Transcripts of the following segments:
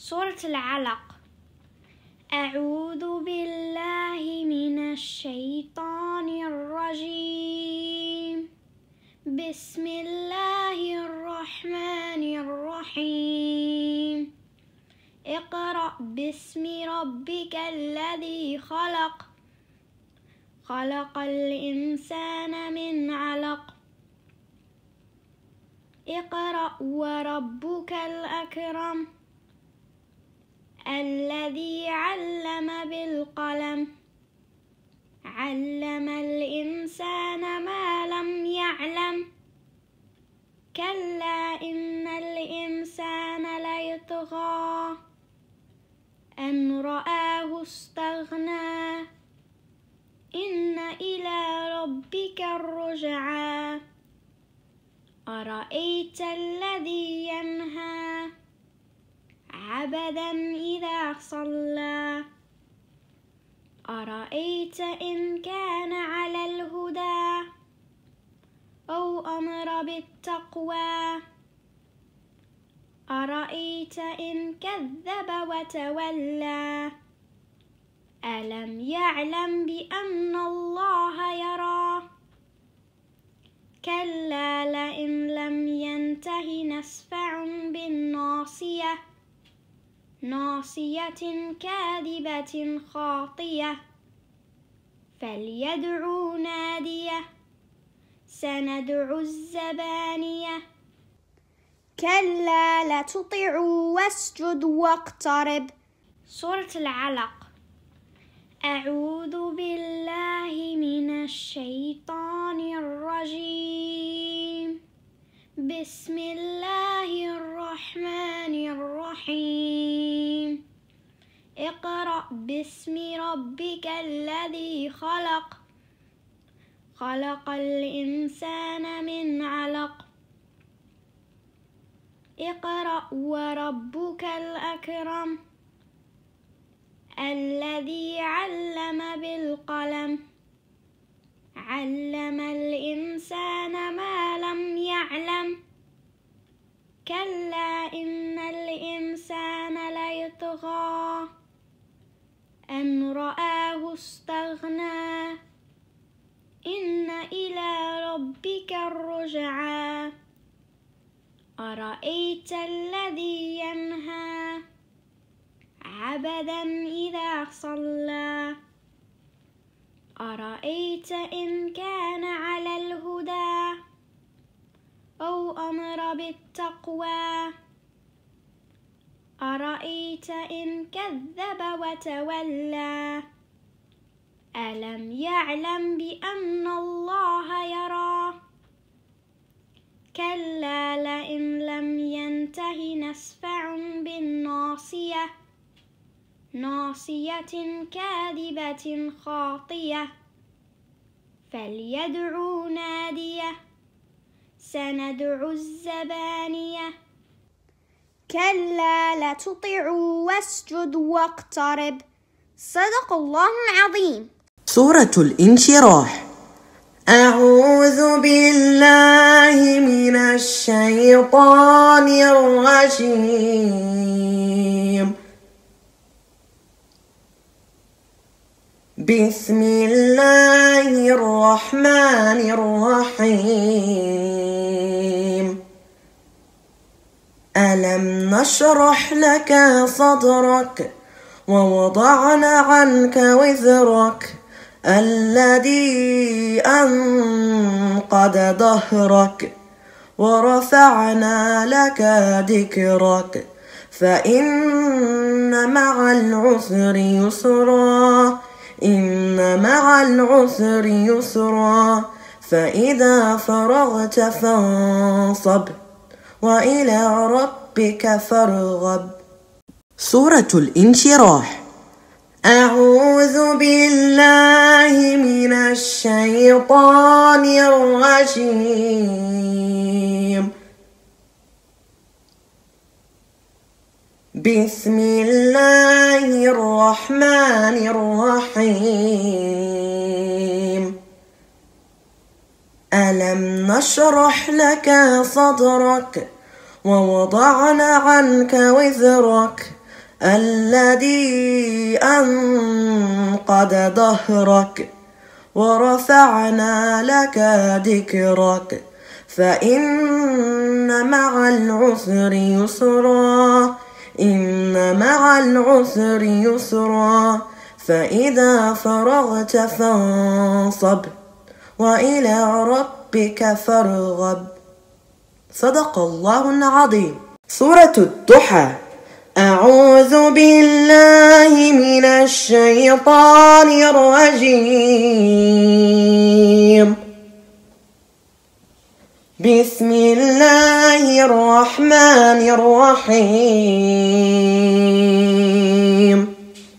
سورة العلق. أعوذ بالله من الشيطان الرجيم. بسم الله الرحمن الرحيم. اقرأ باسم ربك الذي خلق. خلق الإنسان من علق. اقرأ وربك الأكرم الذي علم بالقلم. علم الإنسان ما لم يعلم. كلا إن الإنسان ليطغى أن رآه استغنى. إن إلى ربك الرجعى. أرأيت الذي ينهى عبدا إذا صلى. أرأيت إن كان على الهدى أو أمر بالتقوى. أرأيت إن كذب وتولى. ألم يعلم بأن الله يرى. كلا لئن لم ينته نسفعا بالناصية. ناصية كاذبة خاطية. فليدع ناديه. سندع الزبانية. كلا لا تطعه واسجد واقترب. سورة العلق. أعوذ بالله من الشيطان الرجيم. بسم الله الرحمن الرحيم. اقرأ باسم ربك الذي خلق. خلق الإنسان من علق. اقرأ وربك الأكرم الذي علم بالقلم. علم الإنسان ما لم يعلم. كلا إن الإنسان ليطغى أن رآه استغنى. إن إلى ربك الرجعى. أرأيت الذي ينهى عبدا إذا صلى. أرأيت إن كان على الهدى أو أمر بالتقوى. أرأيت إن كذب وتولى. ألم يعلم بأن الله يرى. كلا لئن لم ينته نسفعا بالناصية. ناصية كاذبة خاطية. فليدع ناديه. سندع الزبانية. كلا لا تطعه واسجد واقترب. صدق الله العظيم. سورة الانشراح. أعوذ بالله من الشيطان الرجيم. بسم الله الرحمن الرحيم. ألم نشرح لك صدرك ووضعنا عنك وزرك الذي أنقض ظهرك ورفعنا لك ذكرك فإن مع العسر يسرا. إن مع العسر يسرا. فإذا فرغت فانصب وإلى ربك فارغب. سورة الانشراح. أعوذ بالله من الشيطان الرجيم. بسم الله الرحمن الرحيم. ألم نشرح لك صدرك ووضعنا عنك وزرك الذي أنقض ظهرك ورفعنا لك ذكرك فإن مع العسر يسرا إن مع العسر يسرا فإذا فرغت فانصب وإلى ربك فارغب. صدق الله العظيم. سورة الضحى. أعوذ بالله من الشيطان الرجيم. بسم الله الرحمن الرحيم.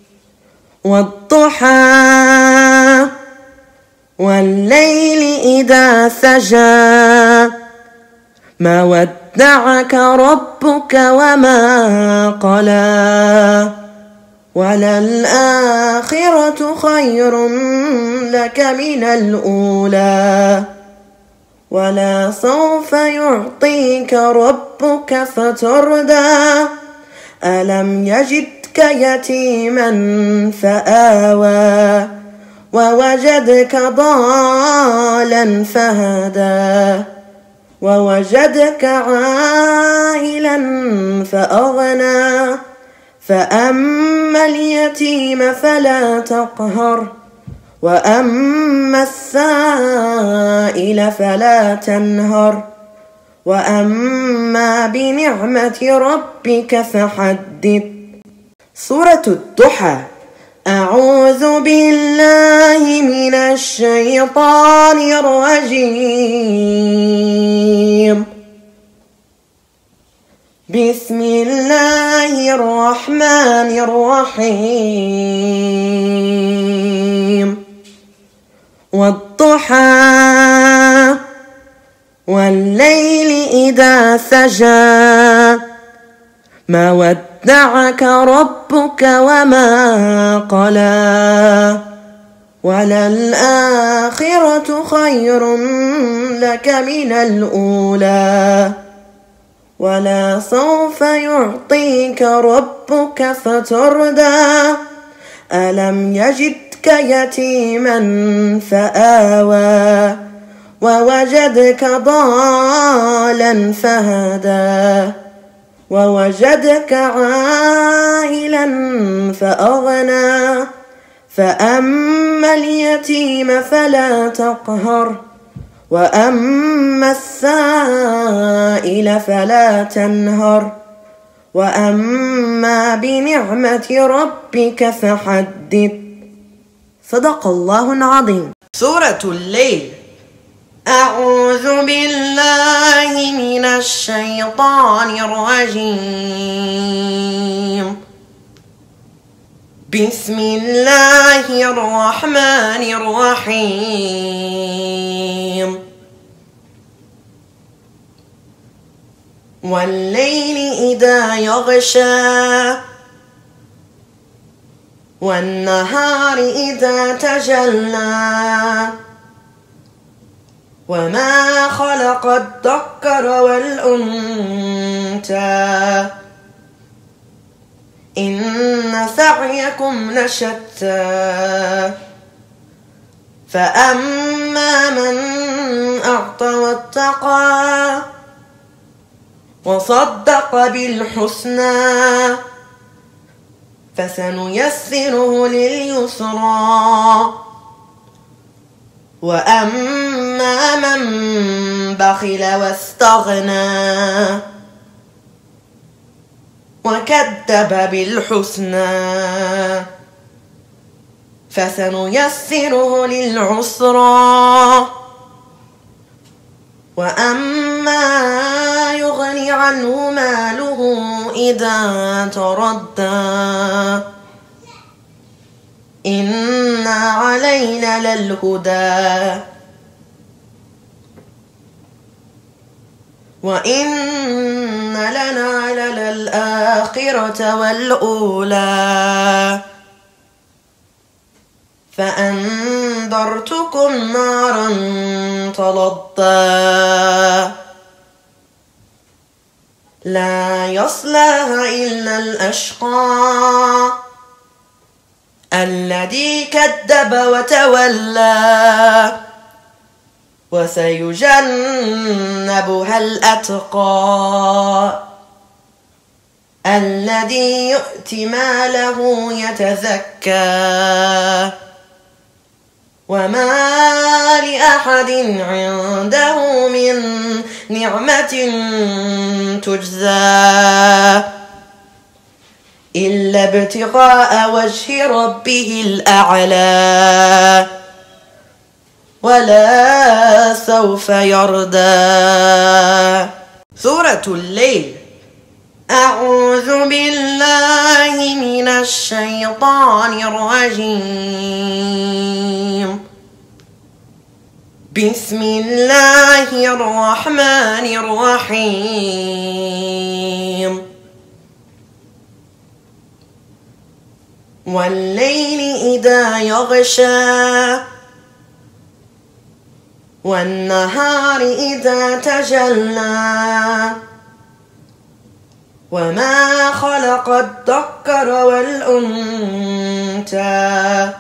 والضحى والليل إذا سجى ما ودعك ربك وما قلى وللآخرة خير لك من الأولى ولسوف يعطيك ربك فتردى ألم يجدك يتيما فآوى ووجدك ضالا فهدى ووجدك عائلا فأغنى فأما اليتيم فلا تقهر وأما السائل فلا تنهر وأما بنعمة ربك فحدث. سورة الضحى. أعوذ بالله من الشيطان الرجيم. بسم الله الرحمن الرحيم. والضحى والليل إذا سجى ما ودعك ربك وما قلى وللآخرة خير لك من الأولى ولسوف يعطيك ربك فتردى ألم يجدك يتيما فآوى ووجدك ضالا فهدى ووجدك عائلا فأغنى فأما اليتيم فلا تقهر وأما السائل فلا تنهر وأما بنعمة ربك فحدث. صدق الله العظيم. سورة الليل. أعوذ بالله من الشيطان الرجيم. بسم الله الرحمن الرحيم. والليل إذا يغشى والنهار إذا تجلى وما خلق الذكر والأنثى إن سعيكم لشتى فأما من أعطى واتقى وصدق بالحسنى فسنيسره لليسرى وأما من بخل واستغنى وكذب بالحسنى فسنيسره للعسرى وأما يغني عنه ماله إذا تردى إن علينا للهدى وإن لنا للآخرة والأولى فأنذرتكم نارا تلظى لا يصلاها إلا الأشقى الذي كذب وتولى وسيجنبها الأتقى الذي يؤتي ماله يتزكى وما لأحد عنده من نعمة تجزى إلا ابتغاء وجه ربه الأعلى ولا سوف يرضى. سورة الليل. أعوذ بالله من الشيطان الرجيم. بسم الله الرحمن الرحيم. والليل إذا يغشى والنهار إذا تجلى وما خلق الذكر والأنثى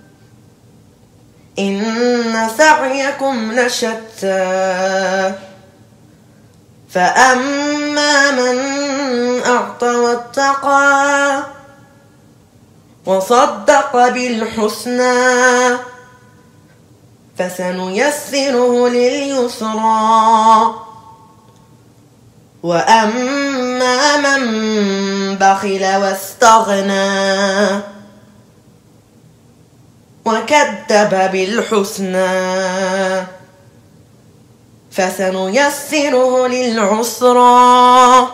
إن سعيكم لشتى فأما من أعطى واتقى وصدق بالحسنى فسنيسره لليسرى وأما من بخل واستغنى وكذب بالحسنى فسنيسره للعسرى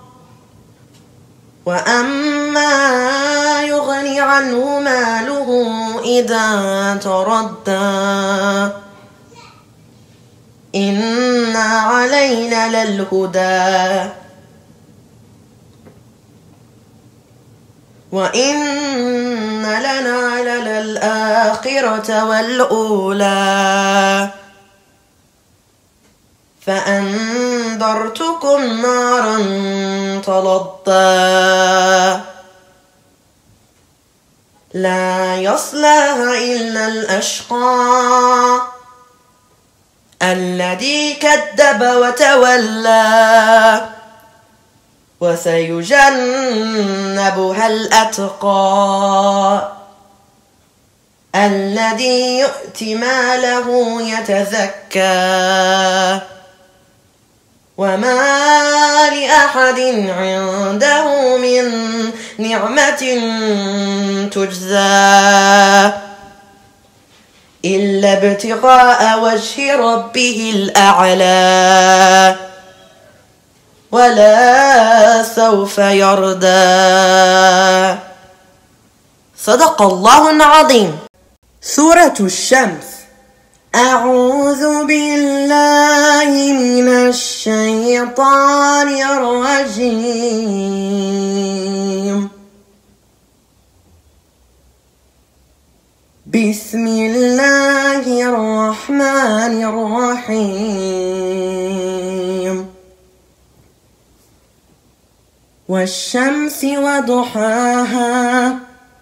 وأما يغني عنه ماله إذا تردى إن علينا للهدى وإن لنا للآخرة والأولى فأنذرتكم نارا تلظى لا يصلاها إلا الأشقى الذي كذب وتولى وسيجنبها الأتقى الذي يؤتي ماله يتزكى وما لأحد عنده من نعمة تجزى إلا ابتغاء وجه ربه الأعلى ولا سوف يرضى. صدق الله العظيم. سورة الشمس. أعوذ بالله من الشيطان الرجيم. بسم الله الرحمن الرحيم. والشمس وضحاها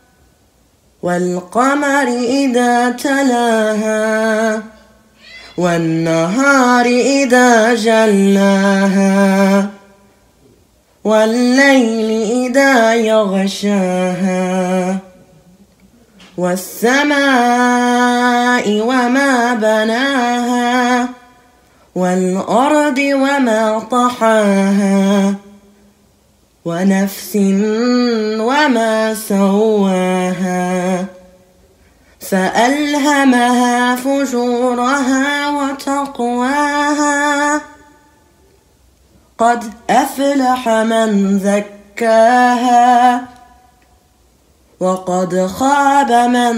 والقمر إذا تلاها والنهار إذا جلاها والليل إذا يغشاها والسماء وما بناها والأرض وما طحاها ونفس وما سواها فألهمها فجورها وتقواها قد أفلح من زكاها وقد خاب من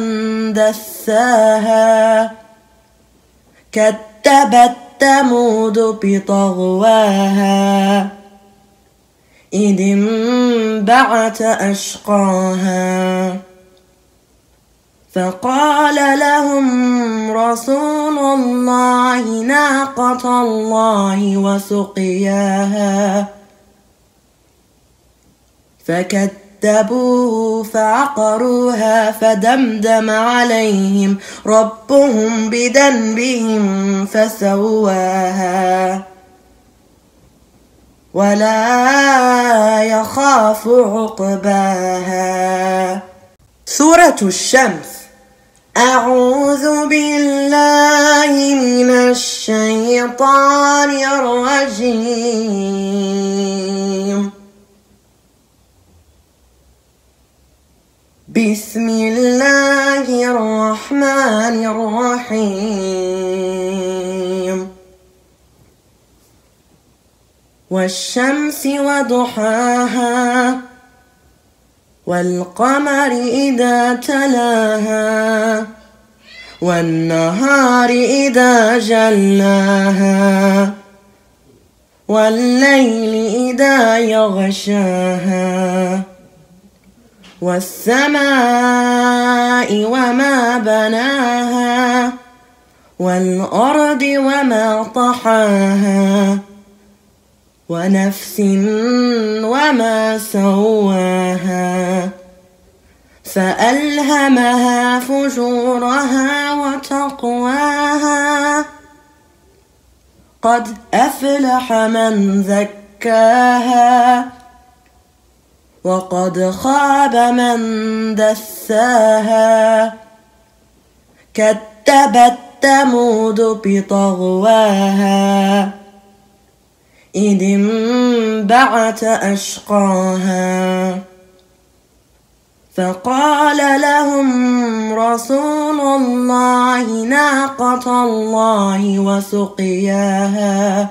دساها كذبت ثمود بطغواها إذ انبعث أشقاها فقال لهم رسول الله ناقة الله وسقياها فكذبوه فعقروها فدمدم عليهم ربهم بذنبهم فسواها ولا يخاف عقباها. سورة الشمس. أعوذ بالله من الشيطان الرجيم. بسم الله الرحمن الرحيم. والشمس وضحاها والقمر إذا تلاها والنهار إذا جلاها والليل إذا يغشاها والسماء وما بناها والأرض وما طحاها ونفس وما سواها فألهمها فجورها وتقواها قد أفلح من زكاها وقد خاب من دساها. كذبت ثمود بطغواها إذ انبعث أشقاها فقال لهم رسول الله ناقة الله وسقياها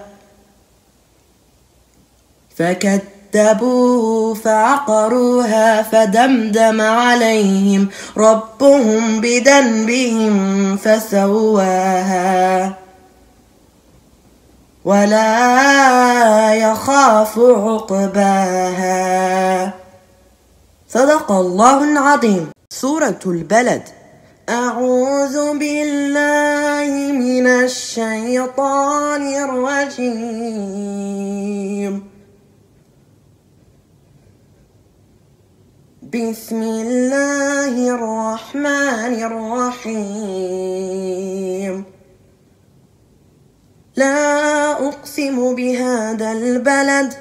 فكذبوه فعقروها فدمدم عليهم ربهم بذنبهم فسواها ولا يخاف عقباها. صدق الله العظيم. سورة البلد. أعوذ بالله من الشيطان الرجيم. بسم الله الرحمن الرحيم. لا أقسم بهذا البلد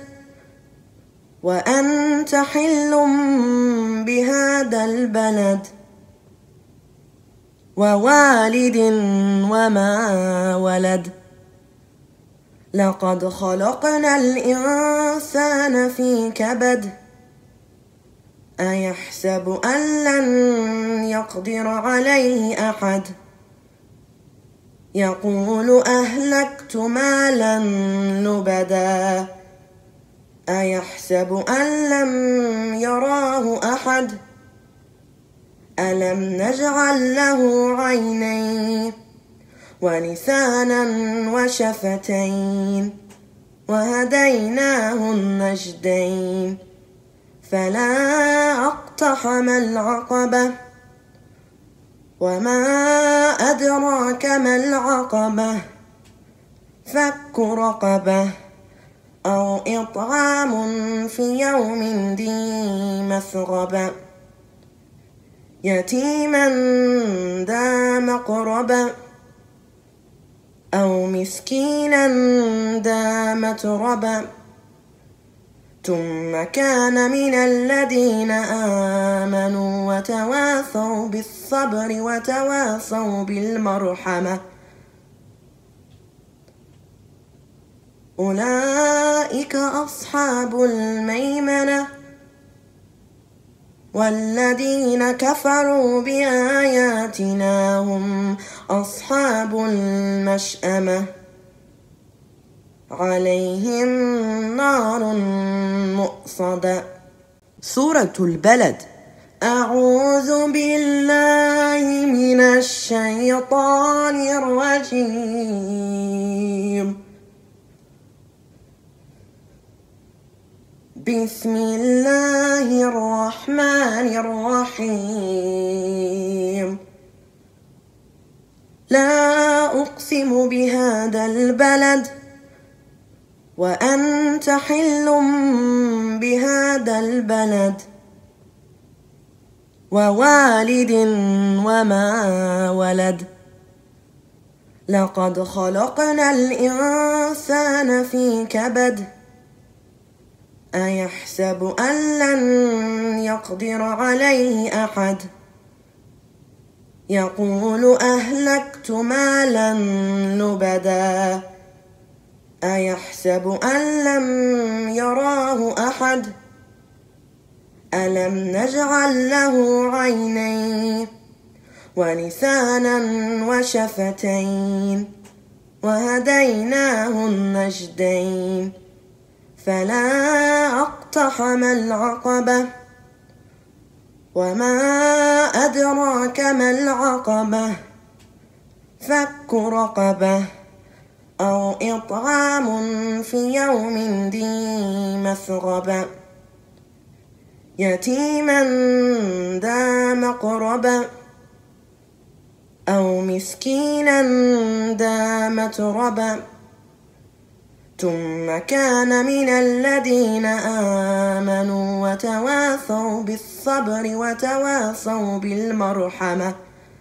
وأنت حل بهذا البلد ووالد وما ولد لقد خلقنا الإنسان في كبد أيحسب أن لن يقدر عليه أحد يقول أهلكت مالا لبدا أيحسب أن لم يراه أحد ألم نجعل له عينين ولسانا وشفتين وهديناه النجدين فلا اقتحم العقبة وما أدراك ما العقبة فك رقبة أو إطعام في يوم ذي مسغبة يتيما ذا مقربة أو مسكينا ذا متربة ثم كان من الذين آمنوا وتواصوا بالصبر وتواصوا بالمرحمة أولئك أصحاب الميمنة والذين كفروا بآياتنا هم أصحاب المشأمة عليهم نار مؤصدة. سورة البلد. أعوذ بالله من الشيطان الرجيم. بسم الله الرحمن الرحيم. لا أقسم بهذا البلد وأنت حل بهذا والبلد ووالد وما ولد لقد خلقنا الإنسان في كبد أيحسب أن لن يقدر عليه أحد يقول أهلكت مالا لبدا أيحسب أن لم يراه أحد ألم نجعل له عينين ولسانا وشفتين وهديناه النجدين فلا اقتحم العقبة وما أدراك ما العقبة فك رقبة أو إطعام في يوم ذي مسغبة يتيما ذا مقربة أو مسكينا ذا متربة ثم كان من الذين آمنوا وتواصوا بالصبر وتواصوا بالمرحمة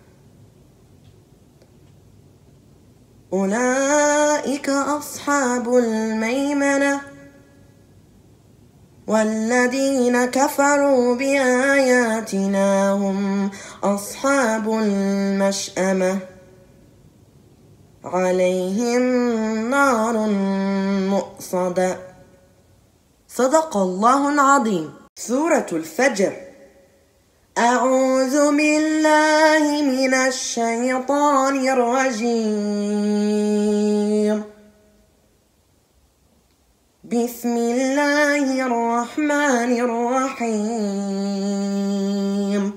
أولئك أصحاب الميمنة والذين كفروا بآياتنا هم أصحاب المشأمة عليهم نار مؤصدة. صدق الله العظيم. سورة الفجر. أعوذ بالله من الشيطان الرجيم. بسم الله الرحمن الرحيم.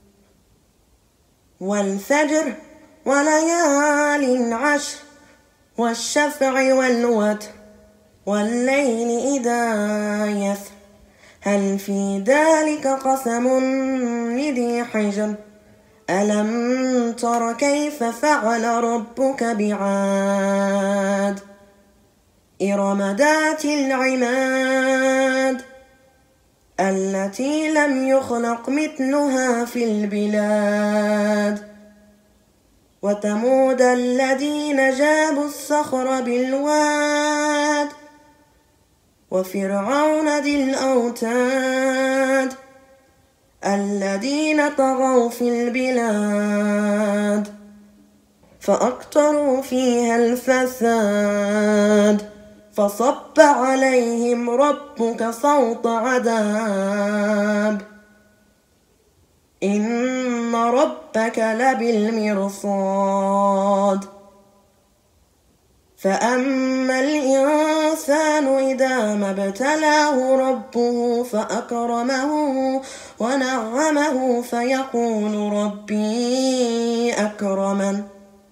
والفجر وليال عشر والشفع والوتر والليل إذا يسر هل في ذلك قسم لذي حجر ألم تر كيف فعل ربك بعاد إرم ذات العماد التي لم يخلق مثلها في البلاد وثمود الذين جابوا الصخر بالواد وفرعون ذي الأوتاد الذين طغوا في البلاد فأكثروا فيها الفساد فصب عليهم ربك صوت عذاب إن ربك لبالمرصاد فأما الإنسان إذا ما ابتلاه ربه فأكرمه ونعمه فيقول ربي أكرمن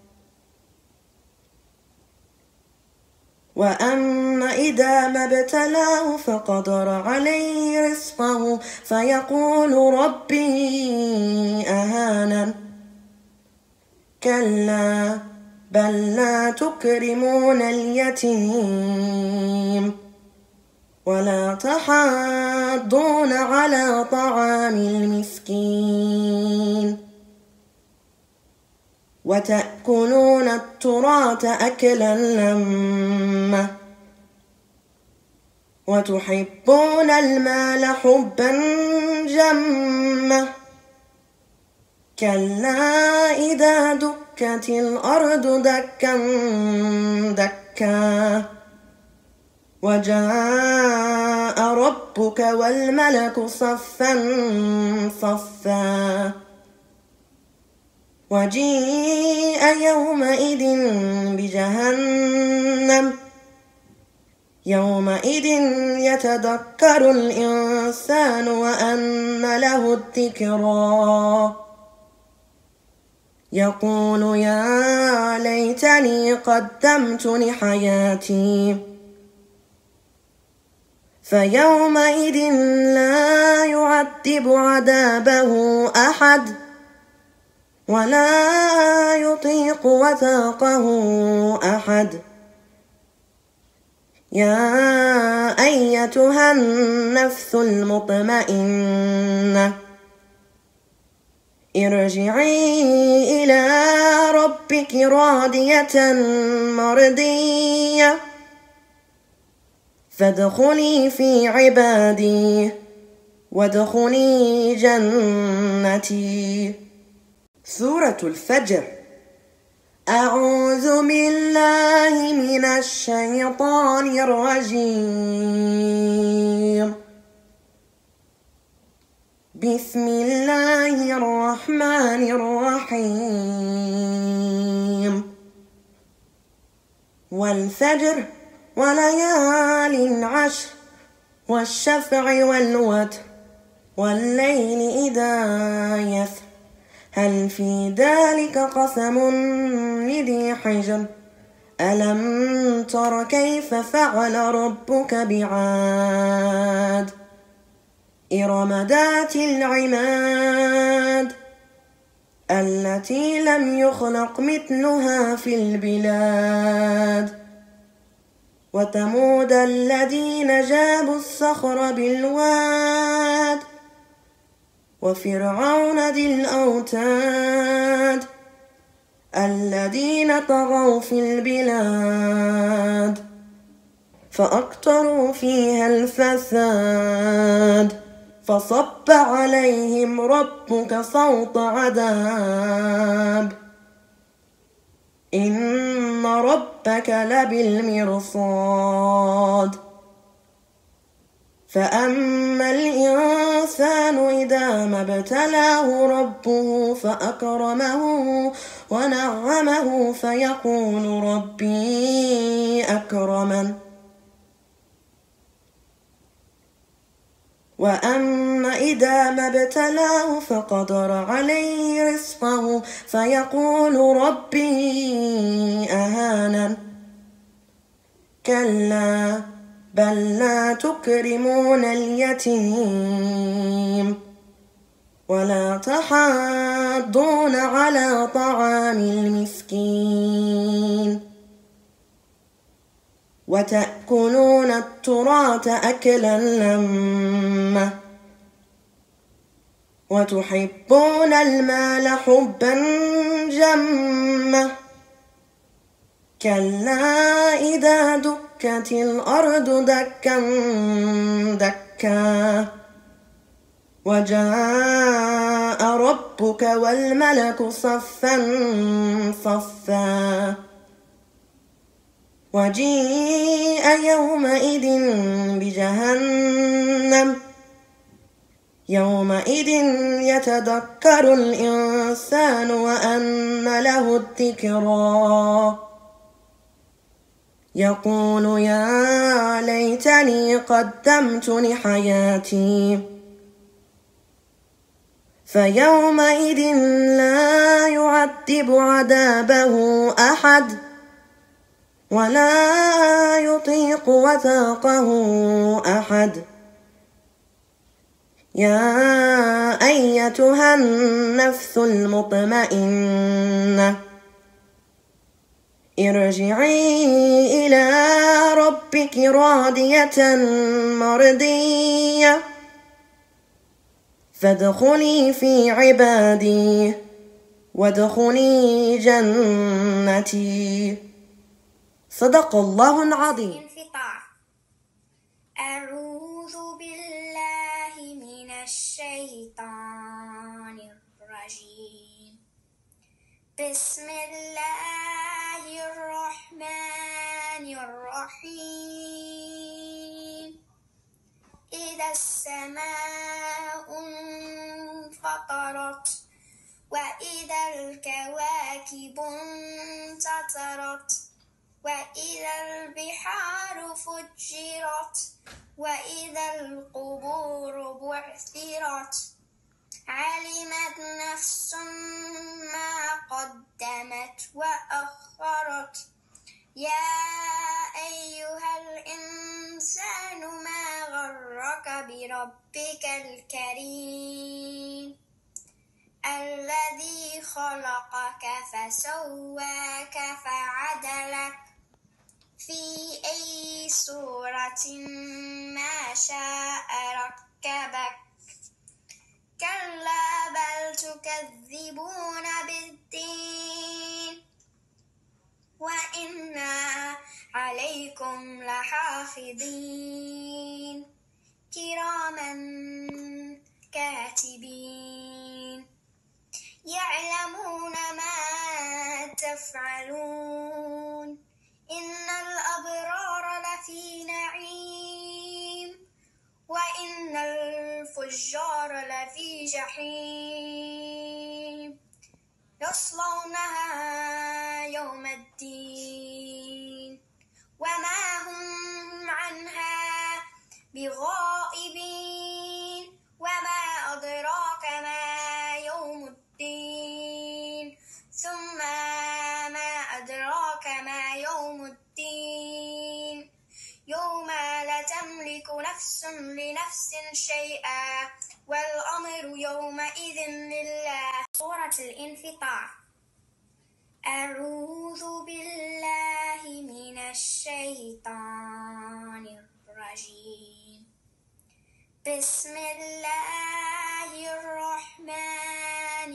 وأما إذا ما ابتلاه فقدر عليه رزقه فيقول ربي أهانن كلا بل لا تكرمون اليتيم ولا تحاضون على طعام المسكين وتأكلون التراث أكلا لما وتحبون المال حبا جما كلا إذا دكت الأرض دكا دكا وجاء ربك والملك صفا صفا وجيء يومئذ بجهنم يومئذ يتذكر الإنسان وأن له الذكرى يقول يا ليتني قدمت لحياتي فيومئذ لا يعذب عذابه أحد ولا يطيق وثاقه أحد يا أيتها النفس المطمئنة ارجعي إلى ربك راضية مرضية فادخلي في عبادي وادخلي جنتي. سورة الفجر. أعوذ بالله من الشيطان الرجيم. بسم الله الرحمن الرحيم. والفجر وليال عشر والشفع والوتر والليل إذا يسر هل في ذلك قسم لذي حجر ألم تر كيف فعل ربك بعاد إرم ذات العماد التي لم يخلق مثلها في البلاد وثمود الذين جابوا الصخر بالواد وفرعون ذي الأوتاد الذين طغوا في البلاد فأكثروا فيها الفساد فصب عليهم ربك صوت عذاب إن ربك لبالمرصاد فأما الإنسان إذا ما ابتلاه ربه فأكرمه ونعمه فيقول ربي أكرمن وأما إذا ما ابتلاه فقدر عليه رزقه فيقول ربي أهانن كلا بل لا تكرمون اليتيم ولا تحاضون على طعام المسكين وتأكلون التراث أكلا لما وتحبون المال حبا جما كلا إذا دكت الأرض دكا دكا وجاء ربك والملك صفا صفا وجيء يومئذ بجهنم يومئذ يتذكر الإنسان وأنى له الذكرى يقول يا ليتني قدمت لحياتي فيومئذ لا يعذب عذابه أحد ولا يطيق وثاقه أحد. يا أيتها النفس المطمئنة ارجعي إلى ربك راضية مرضية فادخلي في عبادي وادخلي جنتي. صدق الله العظيم. انفطار. أعوذ بالله من الشيطان الرجيم. بسم الله الرحمن الرحيم. إذا السماء انفطرت وإذا الكواكب انتثرت وإذا البحار فجرت وإذا القبور بعثرت علمت نفس ما قدمت وأخرت. يا أيها الإنسان ما غرك بربك الكريم الذي خلقك فسواك فعدلك في أي سورة ما شاء ركبك كلا بل تكذبون بالدين وإنا عليكم لحافظين كراما كاتبين يعلمون ما تفعلون إن الأبرار لفي نعيم وإن الفجار لفي جحيم يصلونها يوم الدين وما هم عنها بغائبين وما أدراك ما يوم الدين ثم ما أدراك ما يوم الدين يوم لا تملك نفس لنفس شيئا والأمر يومئذ لله. سورة الانفطار. أعوذ بالله من الشيطان الرجيم. بسم الله الرحمن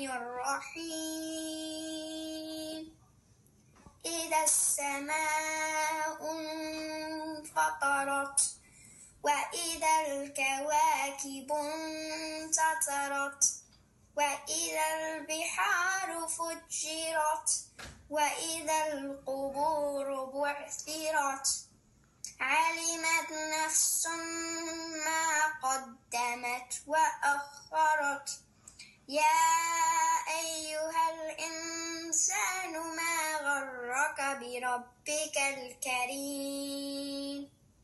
الرحيم. إذا السماء انفطرت وإذا الكواكب انتثرت وإذا البحار فجرت وإذا القبور بعثرت علمت نفس ما قدمت وأخرت يا أيها الإنسان ما غرك بربك الكريم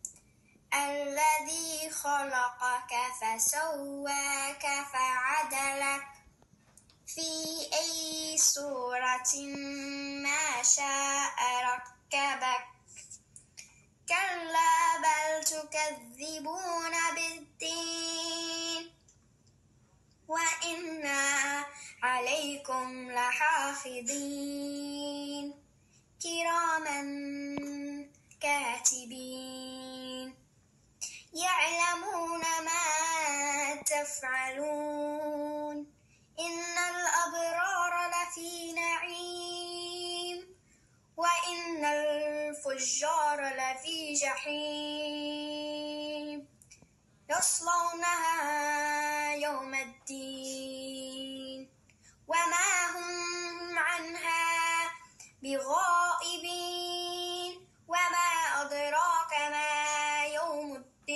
الذي خلقك فسواك فعدلك في أي سورة ما شاء ركبك كلا بل تكذبون بالدين وإنا عليكم لحافظين كراما كاتبين يعلمون ما تفعلون إن الأبرار لفي نعيم وإن الفجار لفي جحيم يصلونها يوم الدين وما هم عنها بغائبين وما أدراك ما يوم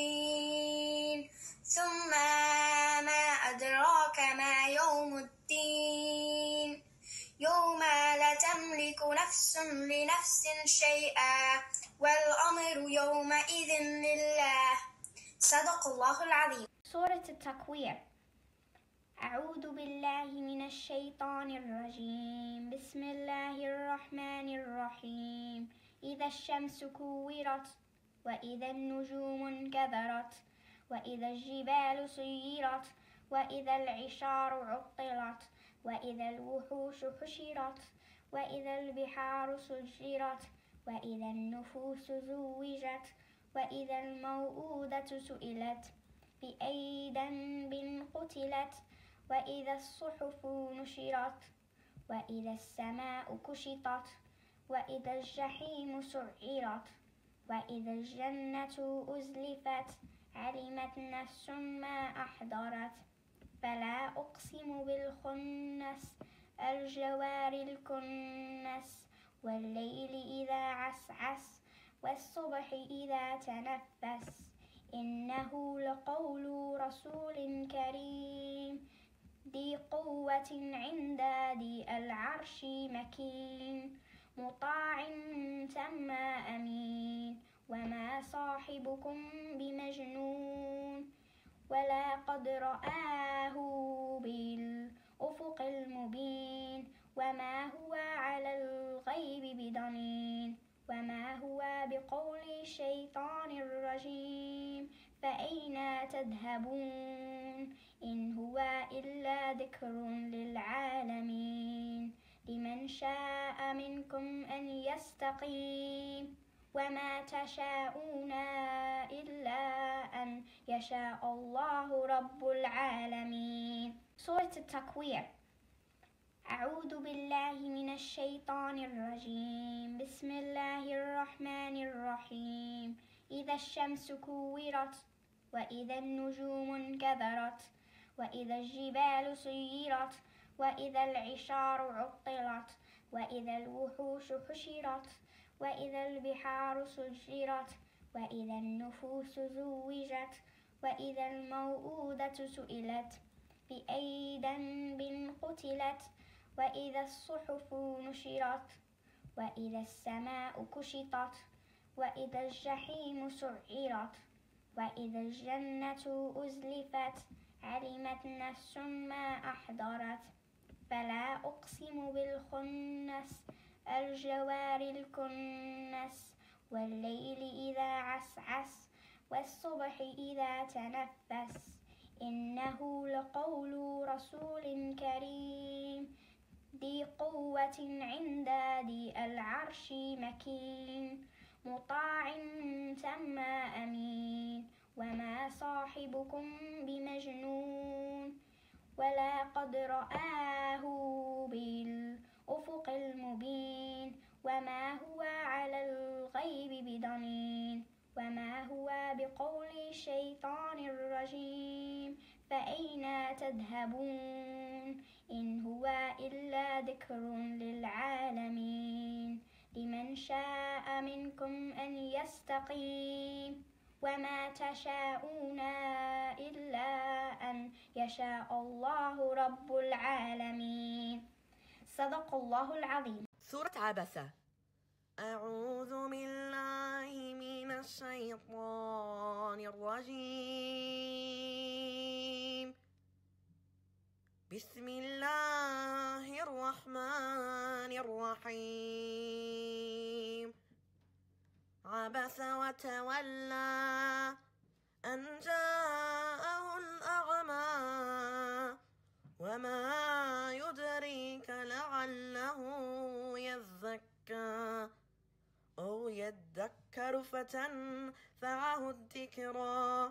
الدين ثم ما أدراك ما يوم الدين يوم لا تملك نفس لنفس شيئا والأمر يومئذ لله. صدق الله العظيم. سورة التكوير. أعوذ بالله من الشيطان الرجيم. بسم الله الرحمن الرحيم. إذا الشمس كورت وإذا النجوم انكدرت وإذا الجبال سيرت وإذا العشار عطلت وإذا الوحوش حشرت وإذا البحار سجرت وإذا النفوس زوجت وإذا الموءودة سئلت بأي ذنب قتلت وإذا الصحف نشرت وإذا السماء كشطت وإذا الجحيم سعرت وإذا الجنة أزلفت علمت نفس ما أحضرت فلا أقسم بالخنس الجوار الكنس والليل إذا عسعس والصبح إذا تنفس إنه لقول رسول كريم ذي قوة عند ذي العرش مكين مطاع ثم أمين وما صاحبكم بمجنون ولقد رآه بالأفق المبين وما هو على الغيب بضنين وما هو بقول شيطان رجيم فأين تذهبون إن هو إلا ذكر للعالمين لمن شاء منكم أن يستقيم وما تشاءون إلا أن يشاء الله رب العالمين. سورة التكوير. أعوذ بالله من الشيطان الرجيم. بسم الله الرحمن الرحيم. إذا الشمس كورت وإذا النجوم انكدرت وإذا الجبال سيرت وإذا العشار عطلت وإذا الوحوش حشرت وإذا البحار سجرت وإذا النفوس زوجت وإذا الموءودة سئلت بأي ذنب قتلت وإذا الصحف نشرت وإذا السماء كشطت وإذا الجحيم سعرت وإذا الجنة أزلفت علمت نفس ما أحضرت فلا أقسم بالخنس الجوار الكنس والليل إذا عسعس والصبح إذا تنفس إنه لقول رسول كريم ذي قوة عند ذي العرش مكين مطاع ثم أمين وما صاحبكم بمجنون ولقد رآه بالأفق المبين وما هو على الغيب بضنين وما هو بقول شيطان رجيم فأين تذهبون إن هو إلا ذكر للعالمين لمن شاء منكم أن يستقيم وما تشاءون إلا أن يشاء الله رب العالمين. صدق الله العظيم. سورة عبسة. أعوذ بالله من الشيطان الرجيم. بسم الله الرحمن الرحيم. عبس وتولى أن جاءه الأعمى وما يدريك لعله يزكى أو يذكر فتنفعه الذكرى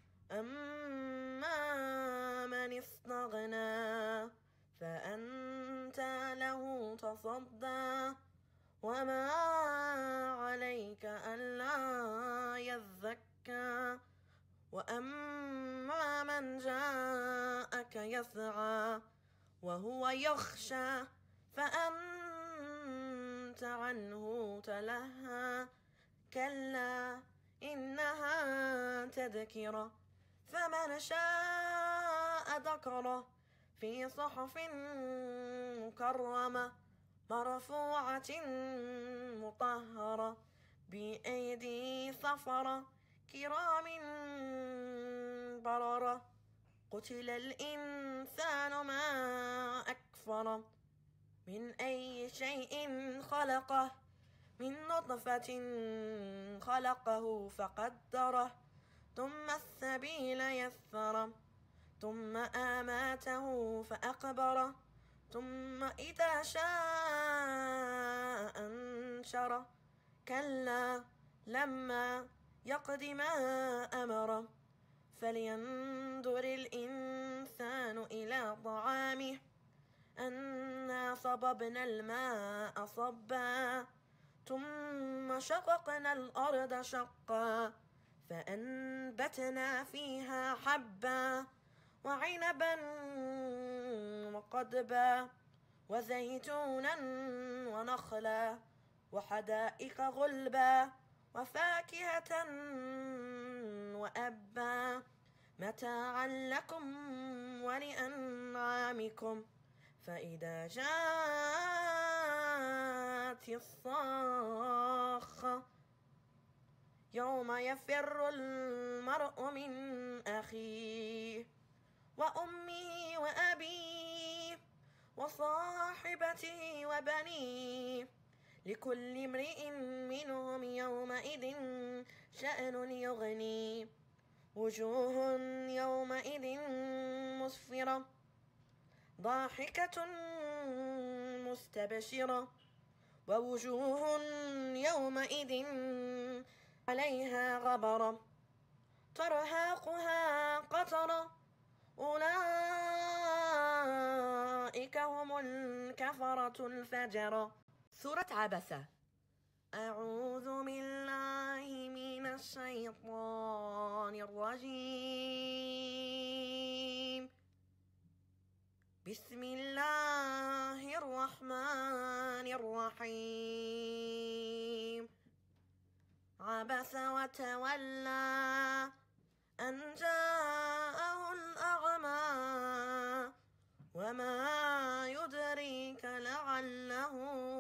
أما من استغنى فأنت له تصدى وما عليك ألا يزكى وأما من جاءك يسعى وهو يخشى فأنت عنه تلهى كلا إنها تذكرة فمن شاء ذكره في صحف مكرمة مرفوعة مطهرة بأيدي سفرة كرام بررة قتل الإنسان ما أكفره من أي شيء خلقه من نطفة خلقه فقدره ثم السبيل يسره ثم آماته فأقبره ثم إذا شاء أنشره كلا لما يقض ما أمره فلينظر الإنسان إلى طعامه أنا صببنا الماء صبا ثم شققنا الأرض شقا فأنبتنا فيها حبا وعنبا وقضبا وزيتونا ونخلا وحدائق غلبا وفاكهة وأبا متاعا لكم ولأنعامكم فإذا جاءت الصاخة يوم يفر المرء من أخيه وأمه وأبيه وصاحبته وبنيه لكل امرئ منهم يومئذ شأن يغنيه وجوه يومئذ مسفرة ضاحكة مستبشرة ووجوه يومئذ عليها غبرة ترهقها قترة أولئك هم الكفرة الفجرة. سورة عبسة. أعوذ بالله من الشيطان الرجيم. بسم الله الرحمن الرحيم. عبس وتولى أن جاءه الأعمى وما يدريك لعله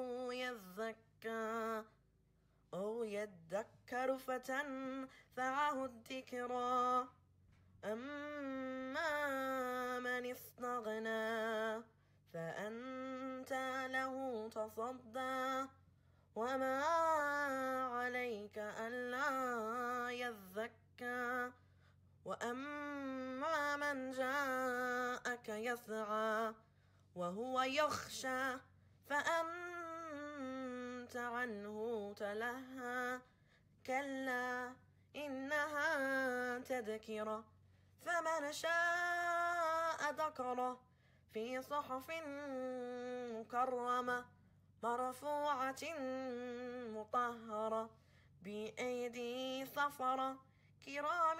يزكى أو يذكر فتنفعه الذكرى أما من استغنى فأنت له تصدى وما عليك ألا يزكى وأما من جاءك يسعى وهو يخشى فأنت عنه تلهى كلا إنها تذكرة فمن شاء ذكره في صحف مكرمة مرفوعة مطهرة بأيدي سفرة كرام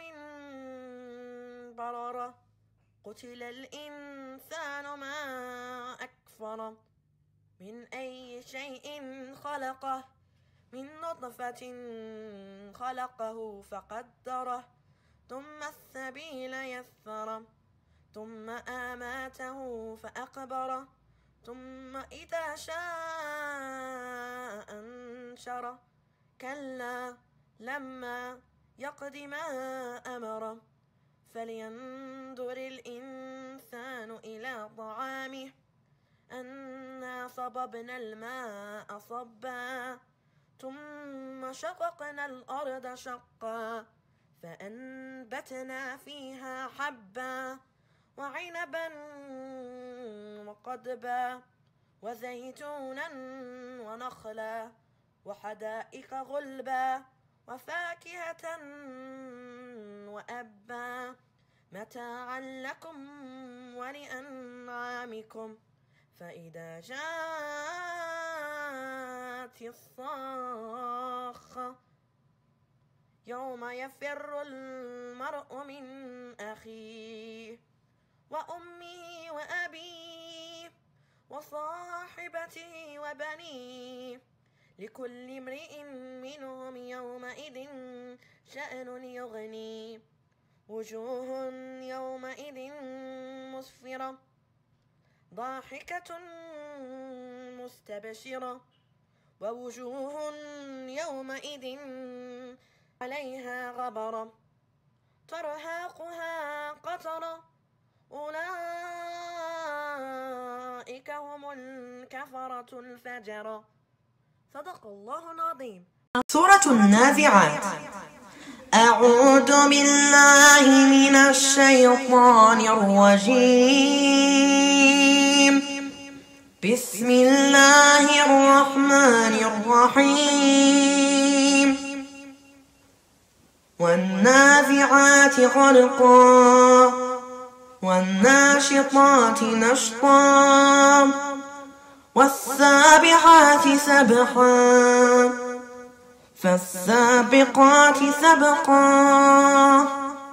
بررة. قتل الإنسان ما أكفره من أي شيء خلقه من نطفة خلقه فقدره ثم السبيل يسره ثم أماته فأقبره ثم إذا شاء أنشره كلا لما يقض ما أمره فلينظر الإنسان إلى طعامه أنا صببنا الماء صبا ثم شققنا الأرض شقا فأنبتنا فيها حبا وعنبا وقضبا وزيتونا ونخلا وحدائق غلبا وفاكهة وأبا متاعا لكم ولأنعامكم. فإذا جاءت الصاخة يوم يفر المرء من أخيه وأمه وأبيه وصاحبته وبنيه لكل امرئ منهم يومئذ شأن يغنيه وجوه يومئذ مسفرة ضاحكة مستبشرة ووجوه يومئذ عليها غبرة ترهقها قترة أولئك هم الكفرة الفجرة. صدق الله العظيم. سورة النازعات. أعوذ بالله من الشيطان الرجيم. بسم الله الرحمن الرحيم. والنازعات غرقا والناشطات نشطا والسابحات سبحا فالسابقات سبقا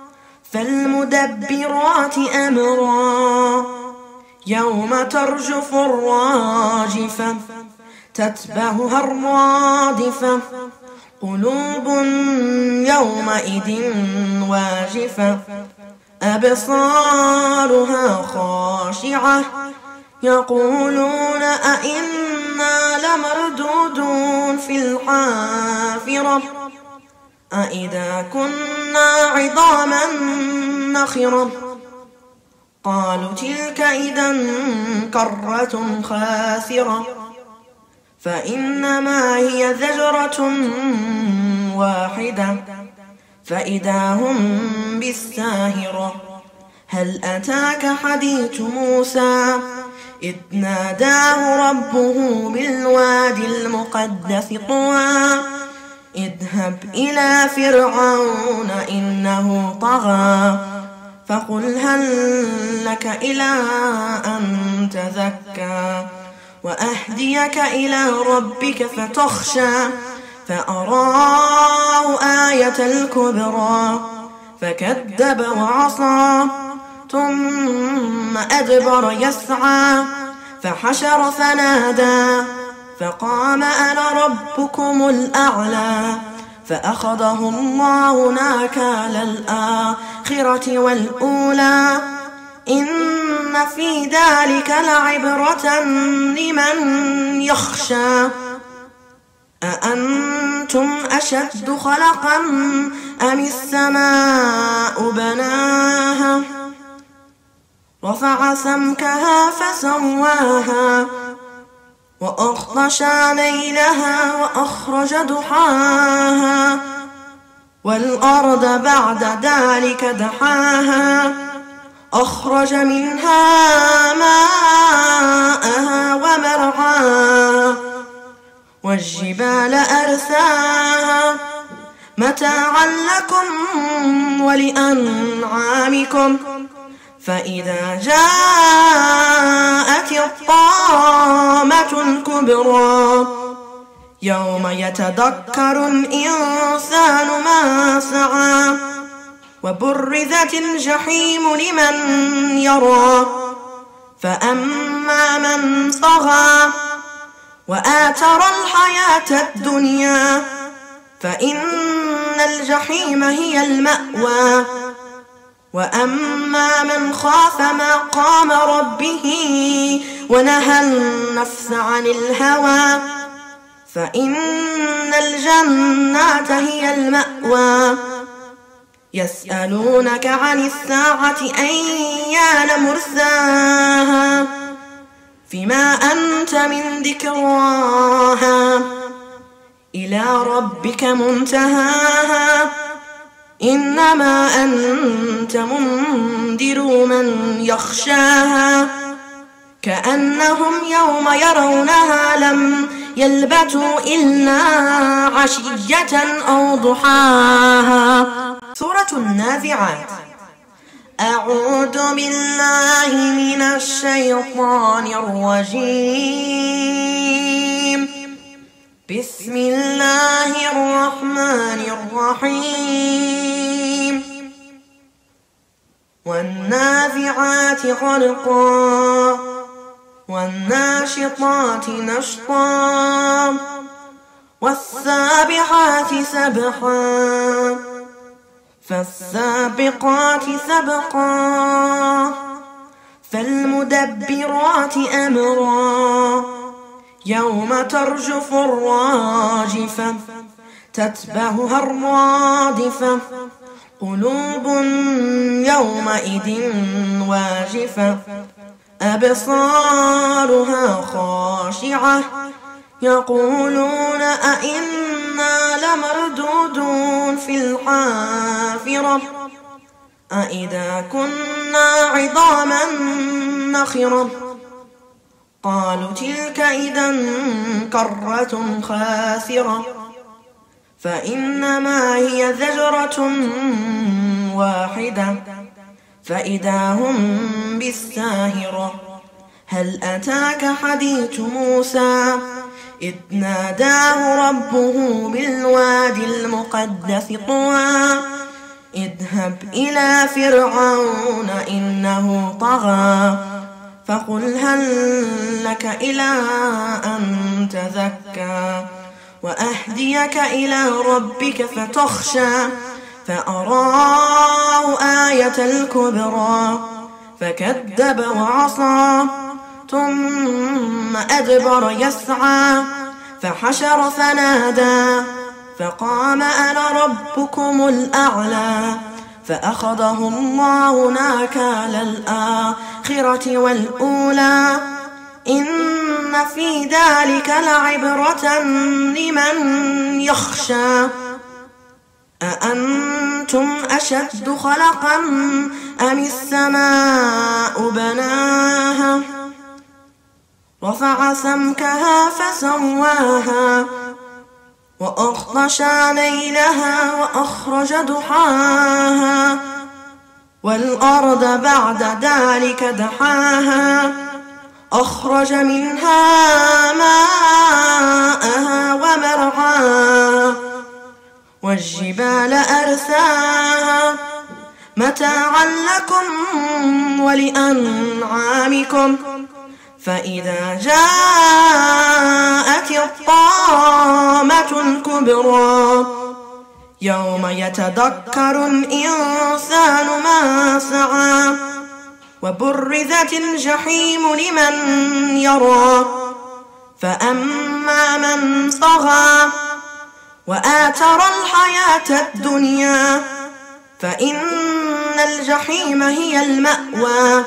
فالمدبرات أمرا يوم ترجف الراجفة تتبعها الرادفة قلوب يومئذ واجفة أبصارها خاشعة يقولون أئنا لمردودون في الحافرة أئذا كنا عظاما نخرة قالوا تلك إذا كرة خاسرة فإنما هي زجرة واحدة فإذا هم بالساهرة هل أتاك حديث موسى إذ ناداه ربه بالوادي المقدس طوى اذهب إلى فرعون إنه طغى فقل هل لك إلى أن تزكى وأهديك إلى ربك فتخشى فأراه آية الكبرى فكذب وعصى ثم أدبر يسعى فحشر فنادى فقال أنا ربكم الأعلى فأخذه الله ناكال الآخرة والأولى إن في ذلك لعبرة لمن يخشى أأنتم أشد خلقا أم السماء بناها رفع سمكها فسواها وأغطش ليلها وأخرج ضحاها والأرض بعد ذلك دحاها أخرج منها ماءها ومرعاها والجبال أرساها متاعا لكم ولأنعامكم فإذا جاءت الطامة الكبرى يوم يتذكر الإنسان ما سعى وبرزت الجحيم لمن يرى فأما من طغى وآثر الحياة الدنيا فإن الجحيم هي المأوى وأما من خاف مقام ربه ونهى النفس عن الهوى فإن الجنة هي المأوى يسألونك عن الساعة أيان مرساها فيما أنت من ذكراها إلى ربك منتهاها إنما أنت منذر من يخشاها كأنهم يوم يرونها لم يلبثوا إلا عشية أو ضحاها. سورة النازعات. أعوذ بالله من الشيطان الرجيم. بسم الله الرحمن الرحيم. والنازعات غرقا والناشطات نشطا والسابحات سبحا فالسابقات سبقا فالمدبرات أمرا يوم ترجف الراجفة تتبعها الرادفة قلوب يومئذ واجفة أبصارها خاشعة يقولون أئنا لمردودون في الحافرة أئذا كنا عظاما نخرة قالوا تلك إذا كرة خاسرة فإنما هي زجرة واحدة فإذا هم بالساهرة هل أتاك حديث موسى إذ ناداه ربه بالوادي المقدس طوى اذهب إلى فرعون إنه طغى فقل هل لك إلى أن تزكى وأهديك إلى ربك فتخشى فأراه آية الكبرى فكذب وعصى ثم أدبر يسعى فحشر فنادى فقال أنا ربكم الأعلى فأخذه الله ناكال الآخرة والأولى إن في ذلك لعبرة لمن يخشى أأنتم أشد خلقا أم السماء بناها رفع سمكها فسواها وأغطش ليلها وأخرج ضحاها والأرض بعد ذلك دحاها أخرج منها ماءها ومرعاها والجبال أرساها متاعا لكم ولأنعامكم فإذا جاءت الطامة الكبرى يوم يتذكر الإنسان ما سعى وبرزت الجحيم لمن يرى فأما من طغى وآثر الحياة الدنيا فإن الجحيم هي المأوى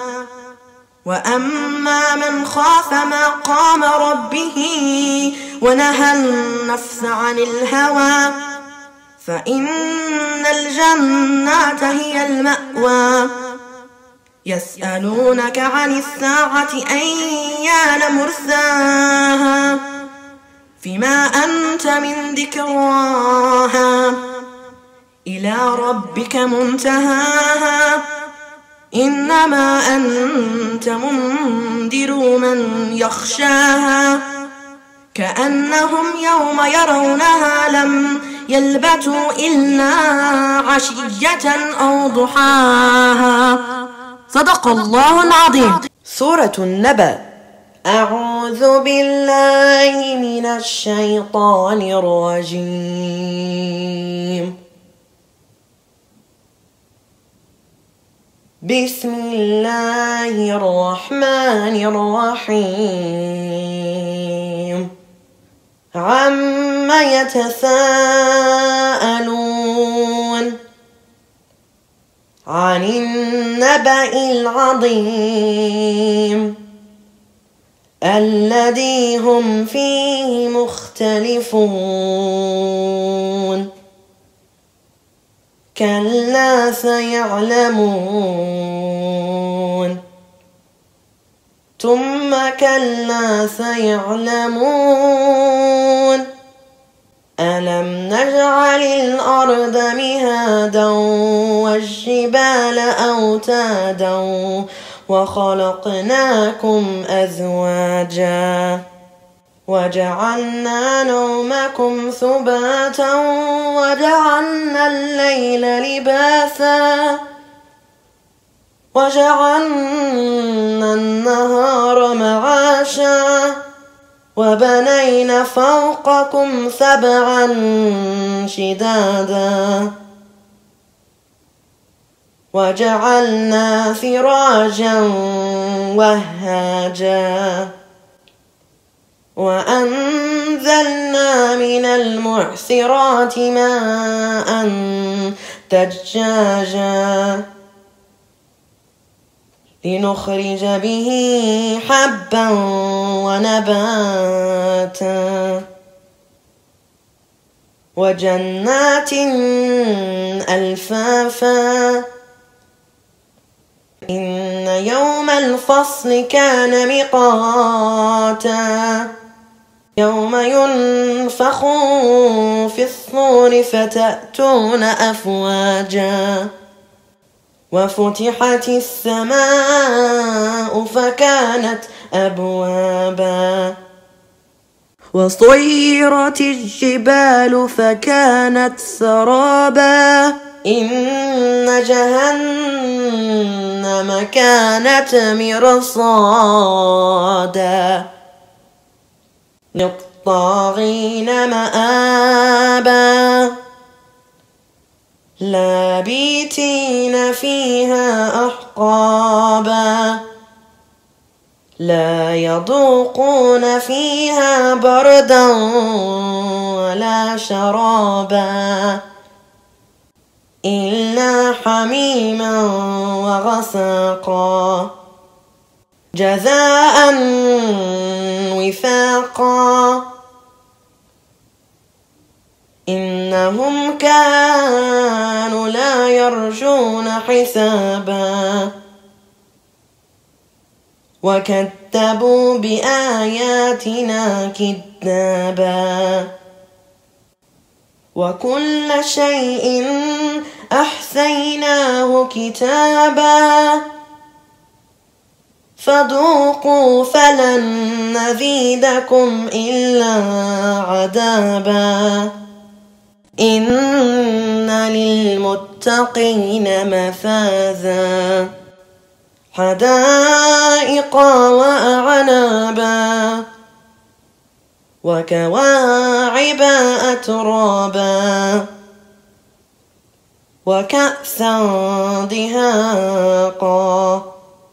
وأما من خاف مقام ربه ونهى النفس عن الهوى فإن الجنة هي المأوى يسألونك عن الساعة أيان مرساها فيما أنت من ذكراها إلى ربك منتهاها إنما أنت منذر من يخشاها كأنهم يوم يرونها لم يلبثوا إلا عشية أو ضحاها. صدق الله العظيم. سورة النبأ. أعوذ بالله من الشيطان الرجيم. بسم الله الرحمن الرحيم. عما يتساءلون عن النبأ العظيم الذي هم فيه مختلفون كلا سيعلمون ثم كلا سيعلمون ألم نجعل الأرض مهادا والجبال أوتادا وخلقناكم أزواجا وجعلنا نومكم سباتا وجعلنا الليل لباسا وجعلنا النهار معاشا وبنينا فوقكم سبعا شدادا وجعلنا سراجا وهاجا وأنزلنا من المعصرات ماء ثجاجا لنخرج به حبا ونباتا وجنات ألفافا إن يوم الفصل كان ميقاتا يوم ينفخ في الصور فتأتون أفواجا وفتحت السماء فكانت أبوابا وصيرت الجبال فكانت سرابا إن جهنم كانت مرصادا للطاغين مآبا لابثين فيها أحقابا لا يذوقون فيها بردا ولا شرابا إلا حميما وغساقا جزاء وفاقا إنهم كانوا لا يرجون حسابا وكذبوا بآياتنا كذابا وكل شيء أحصيناه كتابا فذوقوا فلن نزيدكم إلا عذابا إن للمتقين مفازا حدائق وأعنابا وكواعب أترابا وكأسا دهاقا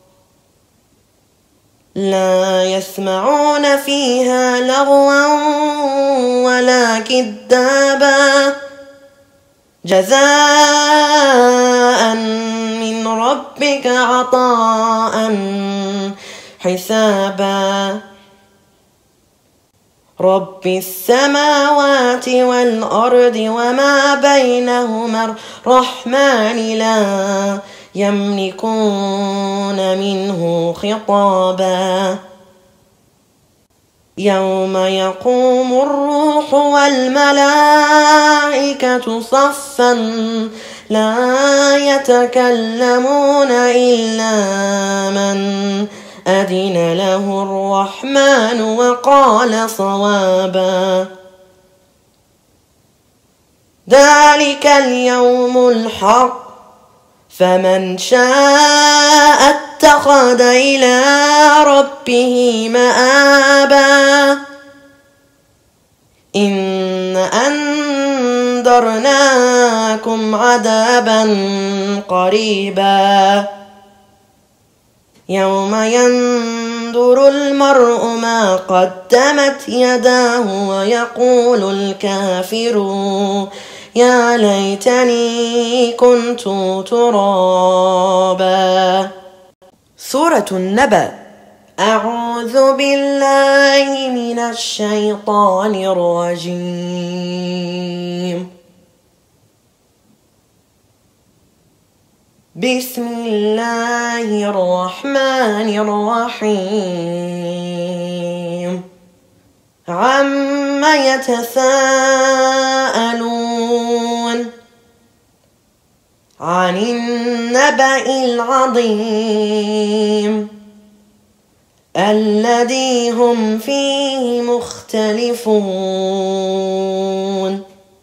لا يسمعون فيها لغوا ولا كذابا جزاء من ربك عطاء حسابا رب السماوات والأرض وما بينهما الرحمن لا يملكون منه خطابا يوم يقوم الروح والملائكة صفا لا يتكلمون إلا من أذن له الرحمن وقال صوابا ذلك اليوم الحق فمن شاء اتخذ إلى ربه مآبا إن أنذرناكم عذابا قريبا يوم ينظر المرء ما قدمت يداه ويقول الكافر يا ليتني كنت ترابا. سورة النبأ. أعوذ بالله من الشيطان الرجيم. بسم الله الرحمن الرحيم. عما يتساءلون عن النبأ العظيم الذي هم فيه مختلفون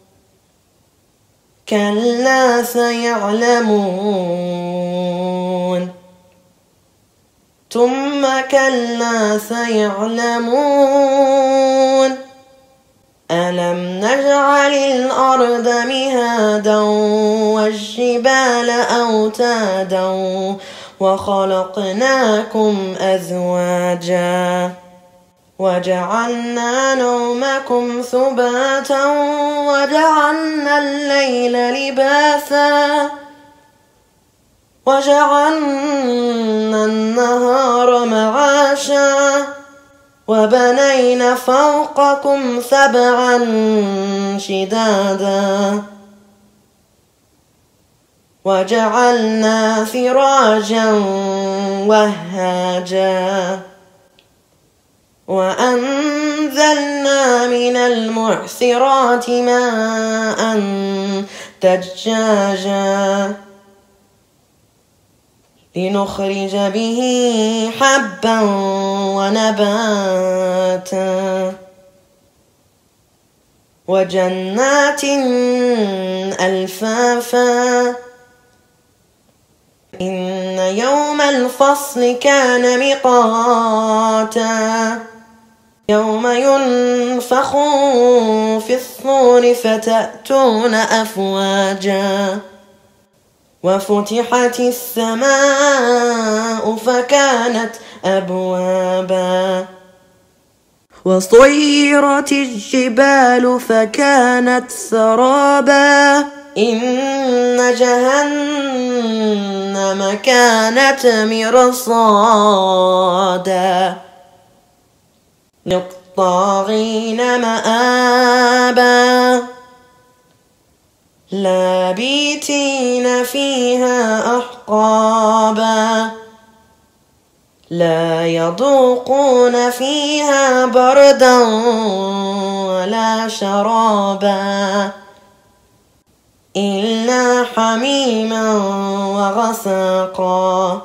كلا سيعلمون ثم كلا سيعلمون ألم نجعل الأرض مهادا والجبال أوتادا وخلقناكم أزواجا وجعلنا نومكم سباتا وجعلنا الليل لباسا وجعلنا النهار معاشا وبنينا فوقكم سبعا شدادا وجعلنا سراجا وهاجا وأنزلنا من المعصرات ماء ثجاجا لنخرج به حبا ونباتا وجنات ألفافا إن يوم الفصل كان ميقاتا يوم ينفخ في الصور فتأتون أفواجا وفتحت السماء فكانت أبوابا وصيرت الجبال فكانت سرابا إن جهنم كانت مرصادا للطاغين مآبا لابثين فيها أحقابا لا يذوقون فيها بردا ولا شرابا إلا حميما وغساقا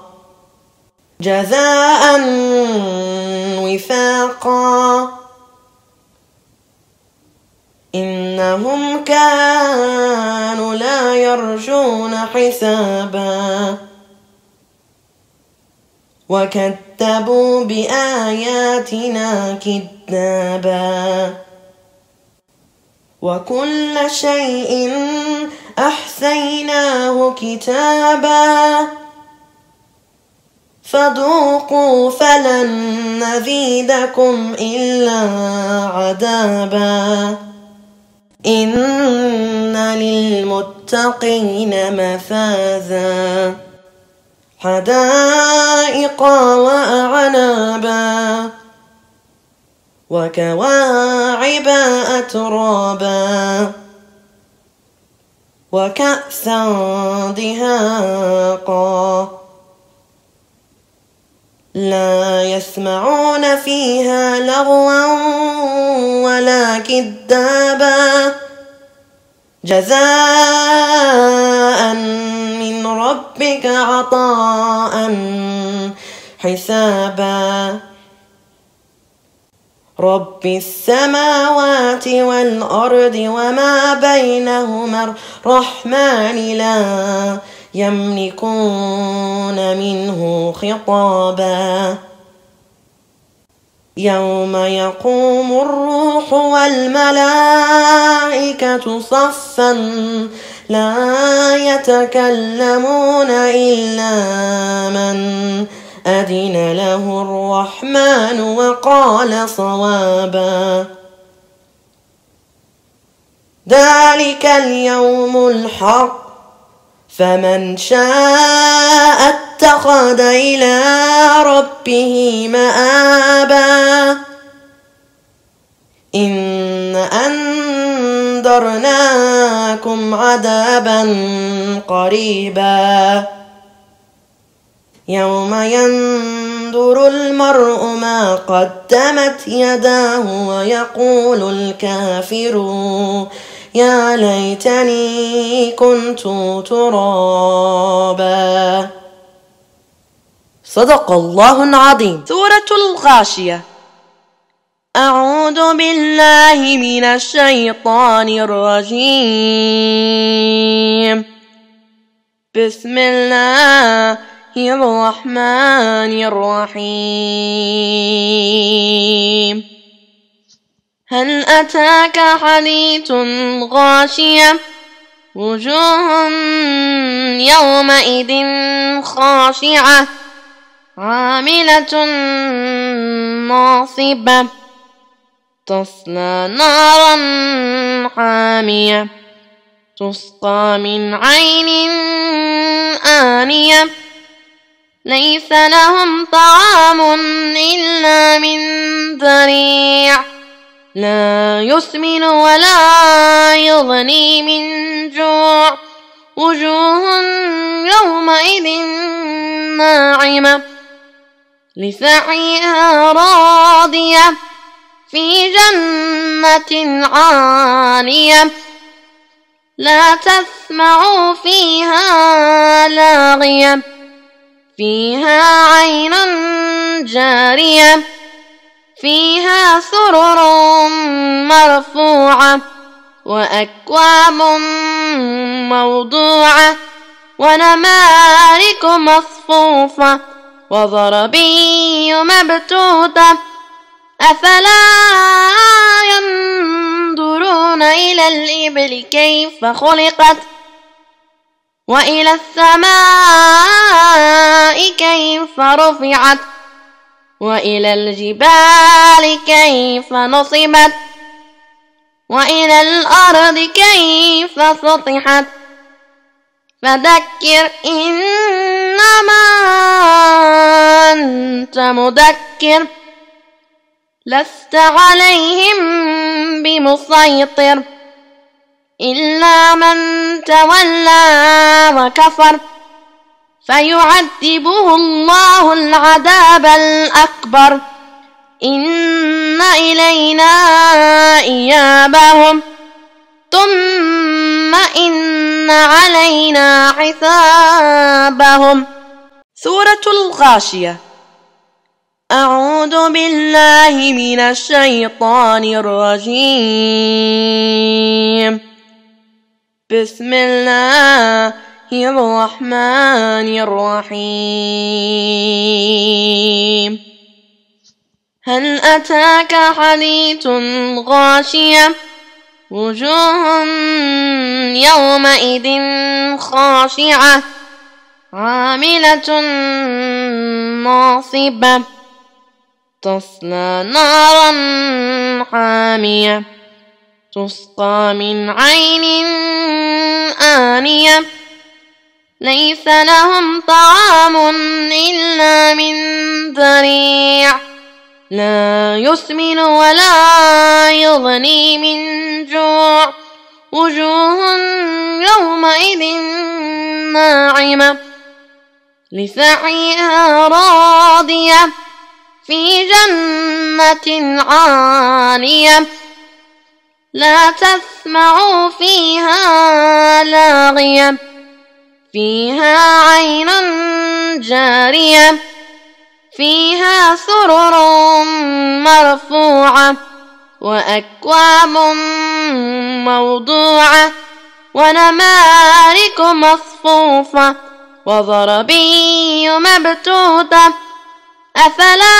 جزاء وفاقا إنهم كانوا لا يرجون حسابا وكذبوا بآياتنا كذابا وكل شيء أحصيناه كتابا فذوقوا فلن نزيدكم إلا عذابا إن للمتقين مفازا حدائق وأعنابا وكواعب أترابا وكأسا دهاقا لا يسمعون فيها لغوا ولا كذابا جزاء من ربك عطاء حسابا رب السماوات والأرض وما بينهما الرحمن لا يملكون منه خطابا يوم يقوم الروح والملائكة صفا لا يتكلمون إلا من أذن له الرحمن وقال صوابا ذلك اليوم الحق فمن شاء اتخذ إلى ربه مآبا إن أنذرناكم عذابا قريبا يوم ينظر المرء ما قدمت يداه ويقول الكافر يا ليتني كنت ترابا. صدق الله العظيم. سورة الغاشية. أعوذ بالله من الشيطان الرجيم. بسم الله الرحمن الرحيم. هل أتاك حديث غاشية وجوه يومئذ خاشعة عاملة ناصبة تصلى نارا حامية تسقى من عين آنية ليس لهم طعام إلا من ضريع لا يسمن ولا يغني من جوع وجوه يومئذ ناعمة لسعيها راضية في جنة عالية لا تسمع فيها لاغية فيها عين جارية فيها سرر مرفوعة وأكواب موضوعة ونمارق مصفوفة وزرابي مبثوثة أفلا ينظرون إلى الإبل كيف خلقت وإلى السماء كيف رفعت وإلى الجبال كيف نصبت وإلى الأرض كيف سطحت فذكر إنما أنت مذكر لست عليهم بمسيطر إلا من تولى وكفر فيعذبه الله العذاب الأكبر إن إلينا إيابهم ثم إن علينا حسابهم. سورة الغاشية. أعوذ بالله من الشيطان الرجيم. بسم الله الرحمن الرحيم. هل أتاك حديث غاشية وجوه يومئذ خاشعة عاملة ناصبة تصلى نارا حامية تسقى من عين آنية ليس لهم طعام إلا من ضريع لا يسمن ولا يغني من جوع وجوه يومئذ ناعمة لسعيها راضية في جنة عالية لا تسمع فيها لاغية فيها عين جارية فيها سرر مرفوعة وأكواب موضوعة ونمارق مصفوفة وزرابي مبثوثة أفلا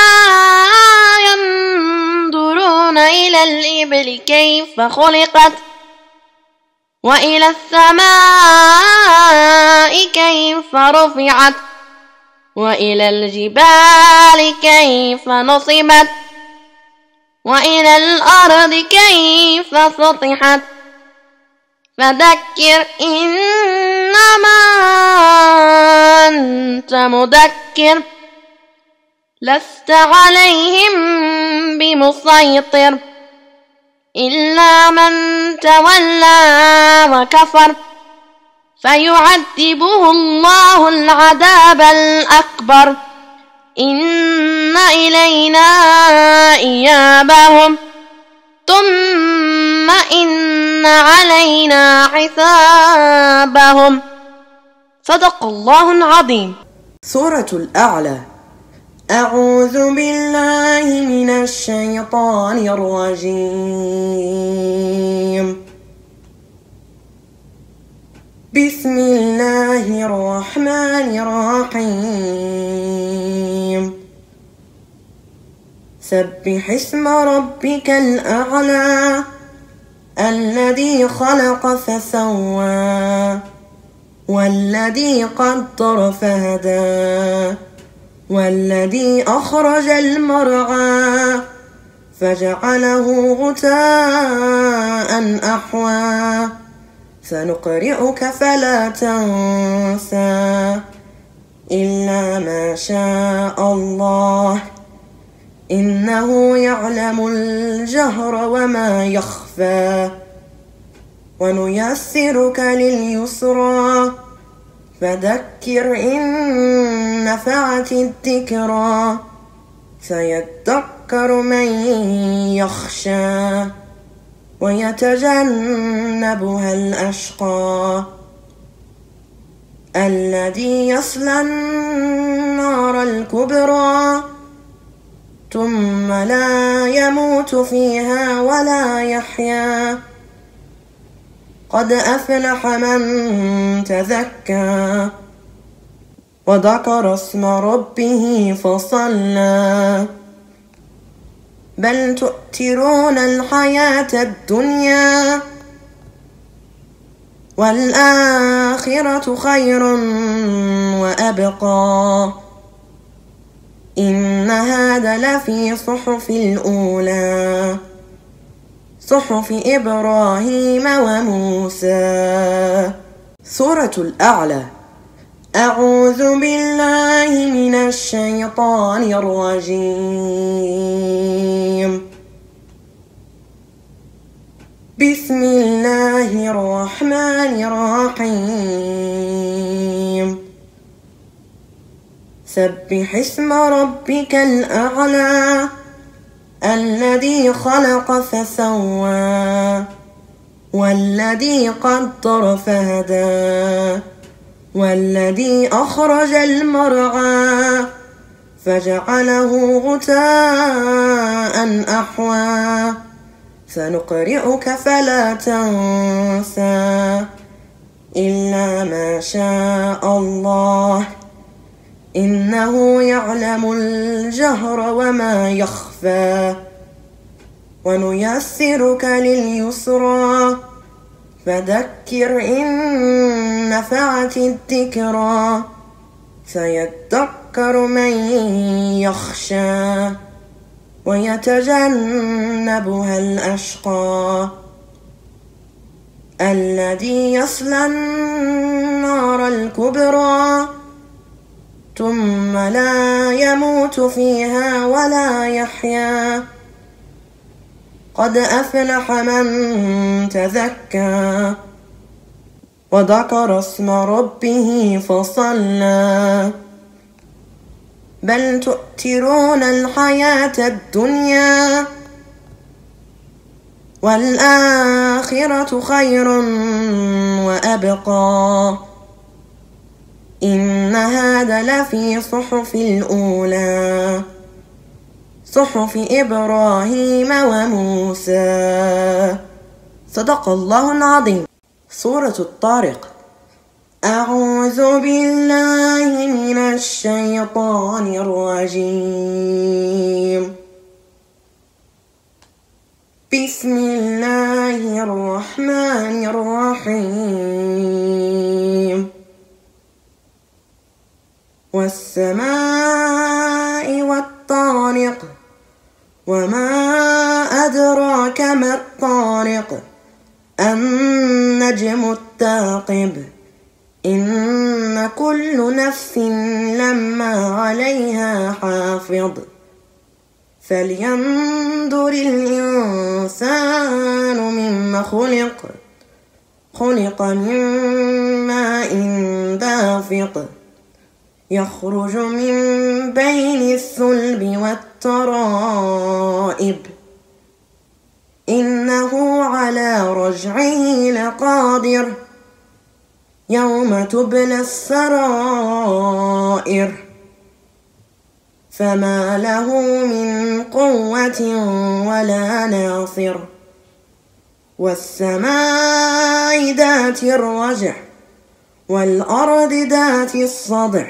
ينظرون إلى الإبل كيف خلقت وإلى السماء كيف رفعت وإلى الجبال كيف نصبت وإلى الأرض كيف سطحت فذكر إنما أنت مذكر لست عليهم بمسيطر إلا من تولى وكفر فيعذبه الله العذاب الأكبر إن إلينا إيابهم ثم إن علينا حسابهم. صدق الله العظيم. سورة الأعلى. أعوذ بالله من الشيطان الرجيم. بسم الله الرحمن الرحيم. سبح اسم ربك الأعلى الذي خلق فسوى والذي قدر فهدى والذي أخرج المرعى فجعله غثاء أحوى سنقرئك فلا تنسى إلا ما شاء الله إنه يعلم الجهر وما يخفى ونيسرك لليسرى فذكر إن نفعت الذكرى سيذكر من يخشى ويتجنبها الأشقى الذي يصلى النار الكبرى ثم لا يموت فيها ولا يحيا قد أفلح من تزكى وذكر اسم ربه فصلى بل تؤثرون الحياة الدنيا والآخرة خير وأبقى إن هذا لفي صحف الأولى صحف إبراهيم وموسى. سورة الأعلى. أعوذ بالله من الشيطان الرجيم. بسم الله الرحمن الرحيم. سبح اسم ربك الأعلى الذي خلق فسوى والذي قدر فهدى والذي أخرج المرعى فجعله غثاء أحوى سنقرئك فلا تنسى إلا ما شاء الله إنه يعلم الجهر وما يخفى ونيسرك لليسرى فذكر إن نفعت الذكرى سيذكر من يخشى ويتجنبها الأشقى الذي يصلى النار الكبرى ثم لا يموت فيها ولا يحيا قد أفلح من تزكى وذكر اسم ربه فصلى بل تؤثرون الحياة الدنيا والآخرة خير وأبقى إن هذا لفي صحف الأولى صحف إبراهيم وموسى. صدق الله العظيم. سورة الطارق. أعوذ بالله من الشيطان الرجيم. بسم الله الرحمن الرحيم. والسماء والطارق وما أدراك ما الطارق النجم الثاقب إن كل نفس لما عليها حافظ فلينظر الإنسان مما خلق من ماء دافق يخرج من بين الصلب والترائب إنه على رجعه لقادر يوم تبلى السرائر فما له من قوة ولا ناصر والسماء ذات الرجع والأرض ذات الصدع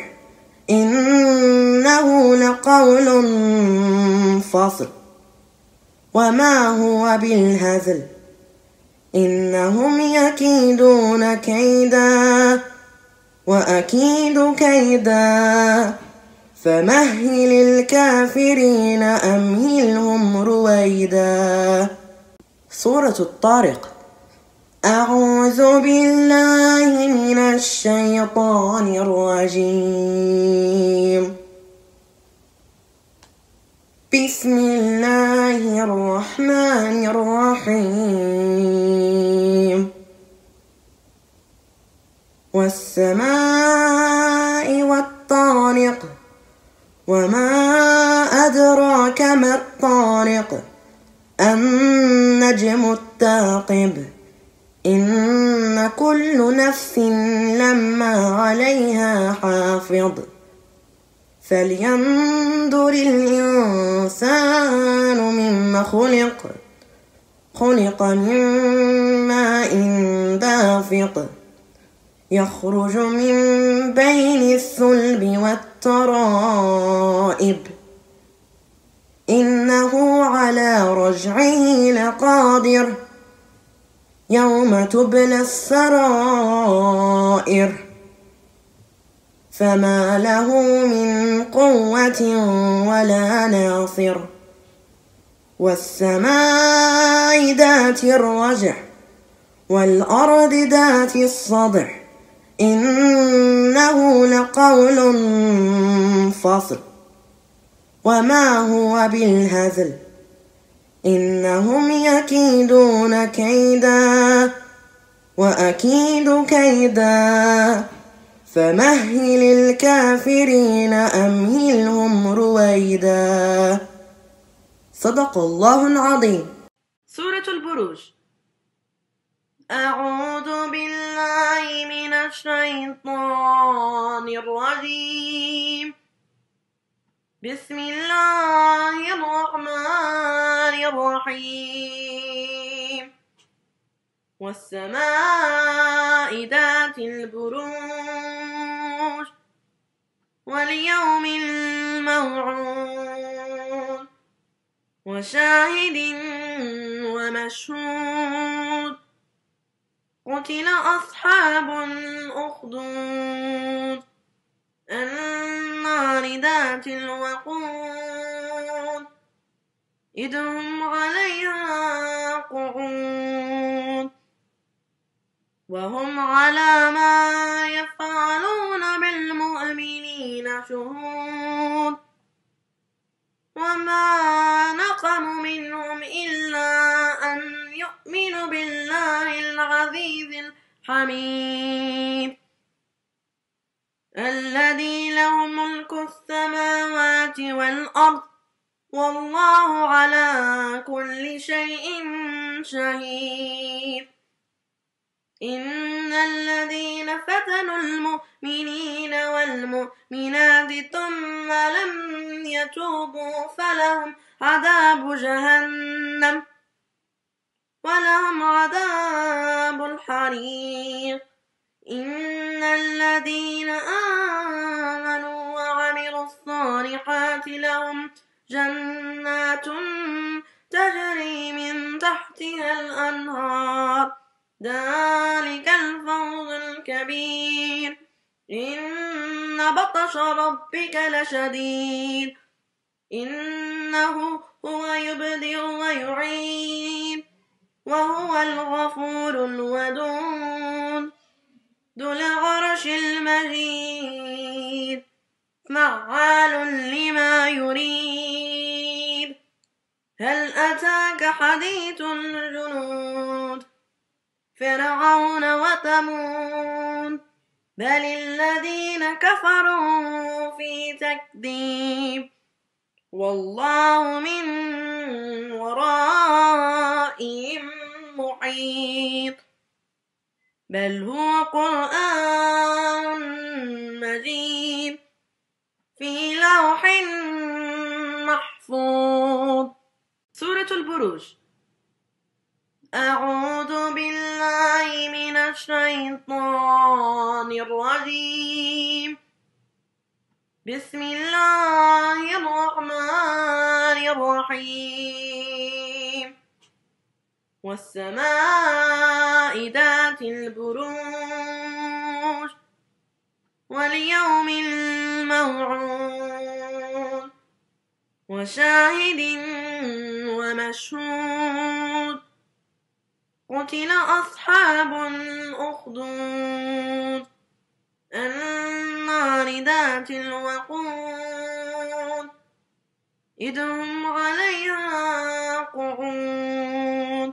إنه لقول فصل وما هو بالهزل إنهم يكيدون كيدا وأكيد كيدا فمهل الكافرين أمهلهم رويدا. سورة الطارق. أعوذ بالله من الشيطان الرجيم. بسم الله الرحمن الرحيم. والسماء والطارق وما أدراك ما الطارق النجم الثاقب إن كل نفس لما عليها حافظ فلينظر الإنسان مما خلق من ماء دافق يخرج من بين الصلب والترائب إنه على رجعه لقادر يوم تبلى السرائر فما له من قوة ولا ناصر والسماء ذات الرجع والأرض ذات الصدع إنه لقول فصل وما هو بالهزل إنهم يكيدون كيدا وأكيد كيدا فمهل الكافرين أمهلهم رويدا. صدق الله العظيم. سورة البروج. أعوذ بالله من الشيطان الرجيم. بسم الله الرحمن الرحيم. والسماء ذات البروج واليوم الموعود وشاهد ومشهود. قتل أصحاب الأخدود النار ذات الوقود إذ هم عليها قعود وهم على ما يفعلون بالمؤمنين شهود. وما نقموا منهم إلا أن يؤمنوا بالله العزيز الحميد الذي له ملك السماوات والأرض والله على كل شيء شهيد. إن الذين فتنوا المؤمنين والمؤمنات ثم لم يتوبوا فلهم عذاب جهنم ولهم عذاب الحريق. إن الذين آمنوا وعملوا الصالحات لهم جنات تجري من تحتها الأنهار ذلك الفوز الكبير. إن بطش ربك لشديد إنه هو يبدئ ويعيد وهو الغفور الودود ذو العرش المجيد فعال لما يريد. هل أتاك حديث الجنود فرعون وثمود بل الذين كفروا في تكذيب والله من ورائهم محيط. بل هو قرآن مجيد في لوح محفوظ. سورة البروج. أعوذ بالله من الشيطان الرجيم. بسم الله الرحمن الرحيم. والسماء ذات البروج واليوم الموعود وشاهد ومشهود. قتل أصحاب الأخدود النار ذات الوقود إذ هم عليها قعود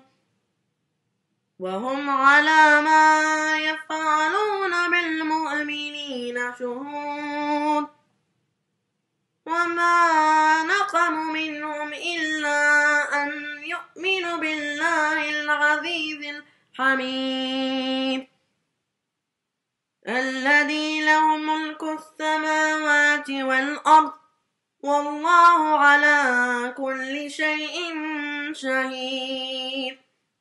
وهم على ما يفعلون بالمؤمنين شهود. وما نقموا منهم إلا أن يؤمنوا بالله العزيز الحميد الذي له ملك السماوات والأرض والله على كل شيء شهيد.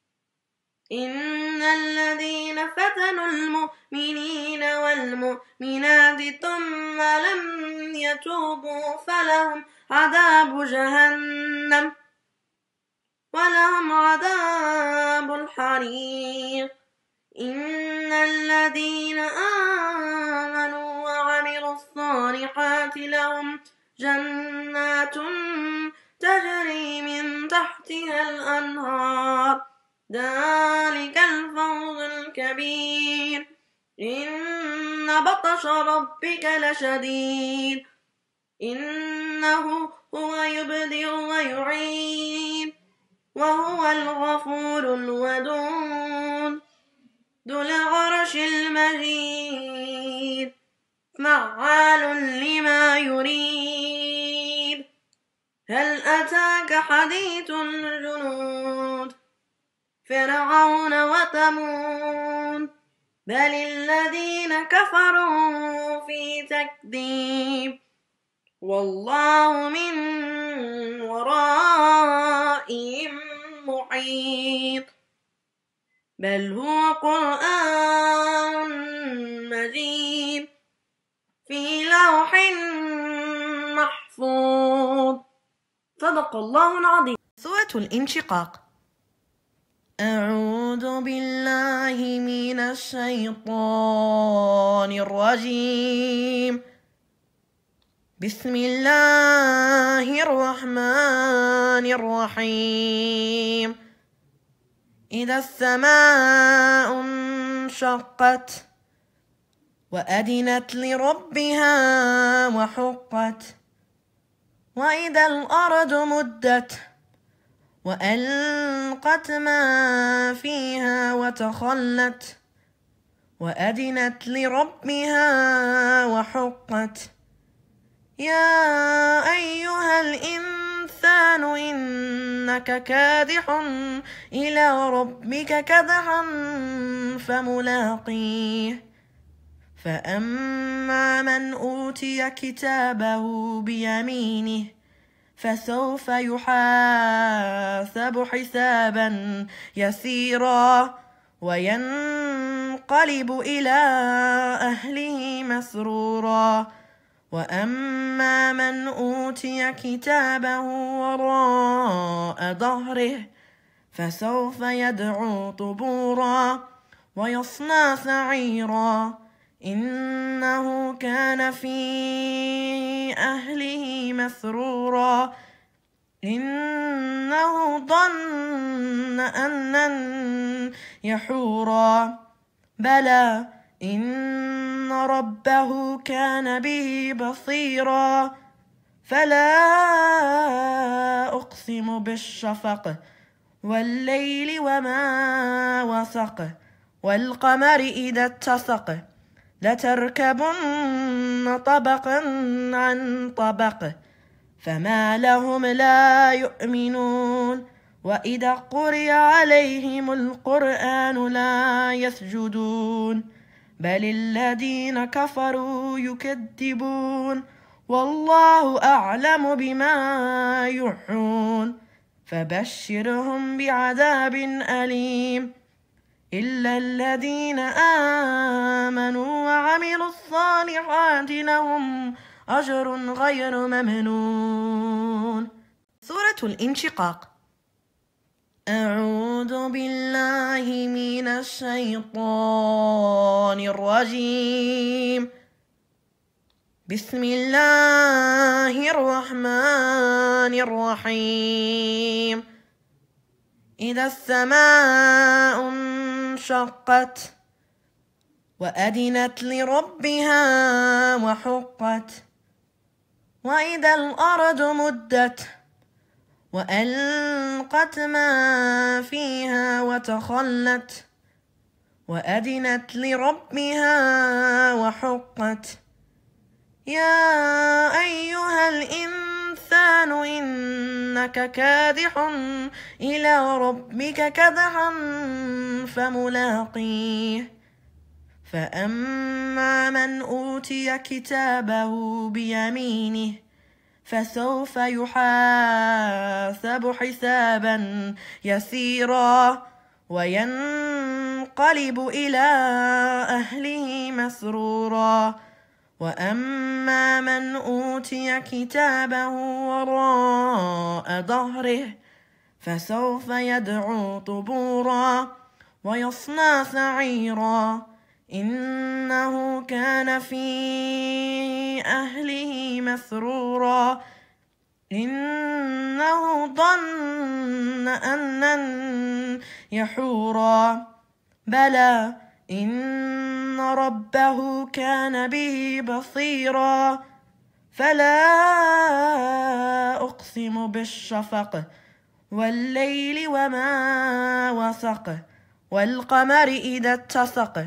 إن الذين فتنوا المؤمنين والمؤمنات ثم لم يتوبوا فلهم عذاب جهنم ولهم عذاب الحريق. إن الذين آمنوا وعملوا الصالحات لهم جنات تجري من تحتها الأنهار ذلك الفوز الكبير. إن بطش ربك لشديد إنه هو يبدئ ويعيد وهو الغفور الودود ذو العرش المجيد فعال لما يريد. هل أتاك حديث الجنود فرعون وثمود بل الذين كفروا في تكذيب والله من ورائهم محيط بل هو قرآن مجيد في لوح محفوظ. صدق الله العظيم. سورة الانشقاق. أعوذ بالله من الشيطان الرجيم. بسم الله الرحمن الرحيم. إذا السماء انشقت وأذنت لربها وحقت وإذا الأرض مدت وألقت ما فيها وتخلت وأذنت لربها وحقت يا أيها الإنسان إنك كادح إلى ربك كدحا فملاقيه فأما من أوتي كتابه بيمينه فسوف يحاسب حسابا يسيرا وينقلب إلى أهله مسرورا وأما من أوتي كتابه وراء ظهره فسوف يدعو طبورا ويصلى سعيرا إنه كان في أهله مسرورا إنه ظن أن لن يحورا بلى إن ربه كان به بصيرا فلا أقسم بالشفق والليل وما وسق والقمر إذا اتسق لتركبن طبقا عن طبق فما لهم لا يؤمنون وإذا قرئ عليهم القرآن لا يسجدون بل الذين كفروا يكذبون والله أعلم بما يوحون فبشرهم بعذاب أليم إلا الذين آمنوا وعملوا الصالحات لهم أجر غير ممنون. سورة الانشقاق. أعوذ بالله من الشيطان الرجيم. بسم الله الرحمن الرحيم. إذا السماء انشقت وأذنت لربها وحقت وإذا الأرض مدت وألقت ما فيها وتخلت وأذنت لربها وحقت يا أيها الإنسان إنك كادح إلى ربك كدحا فملاقيه فأما من أوتي كتابه بيمينه فسوف يحاسب حسابا يسيرا وينقلب إلى أهله مسرورا وأما من أوتي كتابه وراء ظهره فسوف يدعو طبورا ويصلى سعيرا إنه كان في أهله مسرورا إنه ظن أن لن يحورا بلى إن ربه كان به بصيرا فلا أقسم بالشفق والليل وما وسق والقمر إذا اتسق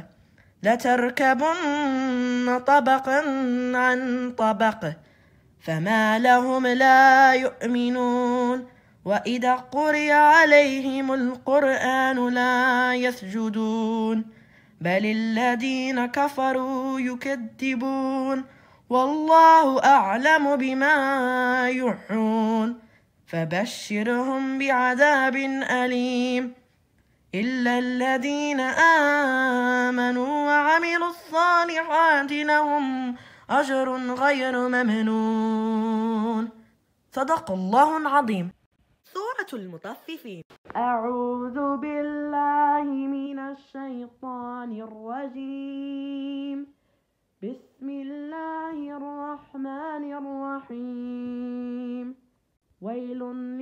لتركبن طبقا عن طبق فما لهم لا يؤمنون وإذا قرئ عليهم القرآن لا يسجدون بل الذين كفروا يكذبون والله أعلم بما يوعون فبشرهم بعذاب أليم إلا الذين آمنوا وعملوا الصالحات لهم أجر غير ممنون. صدق الله العظيم. سورة المطففين. أعوذ بالله من الشيطان الرجيم. بسم الله الرحمن الرحيم. ويل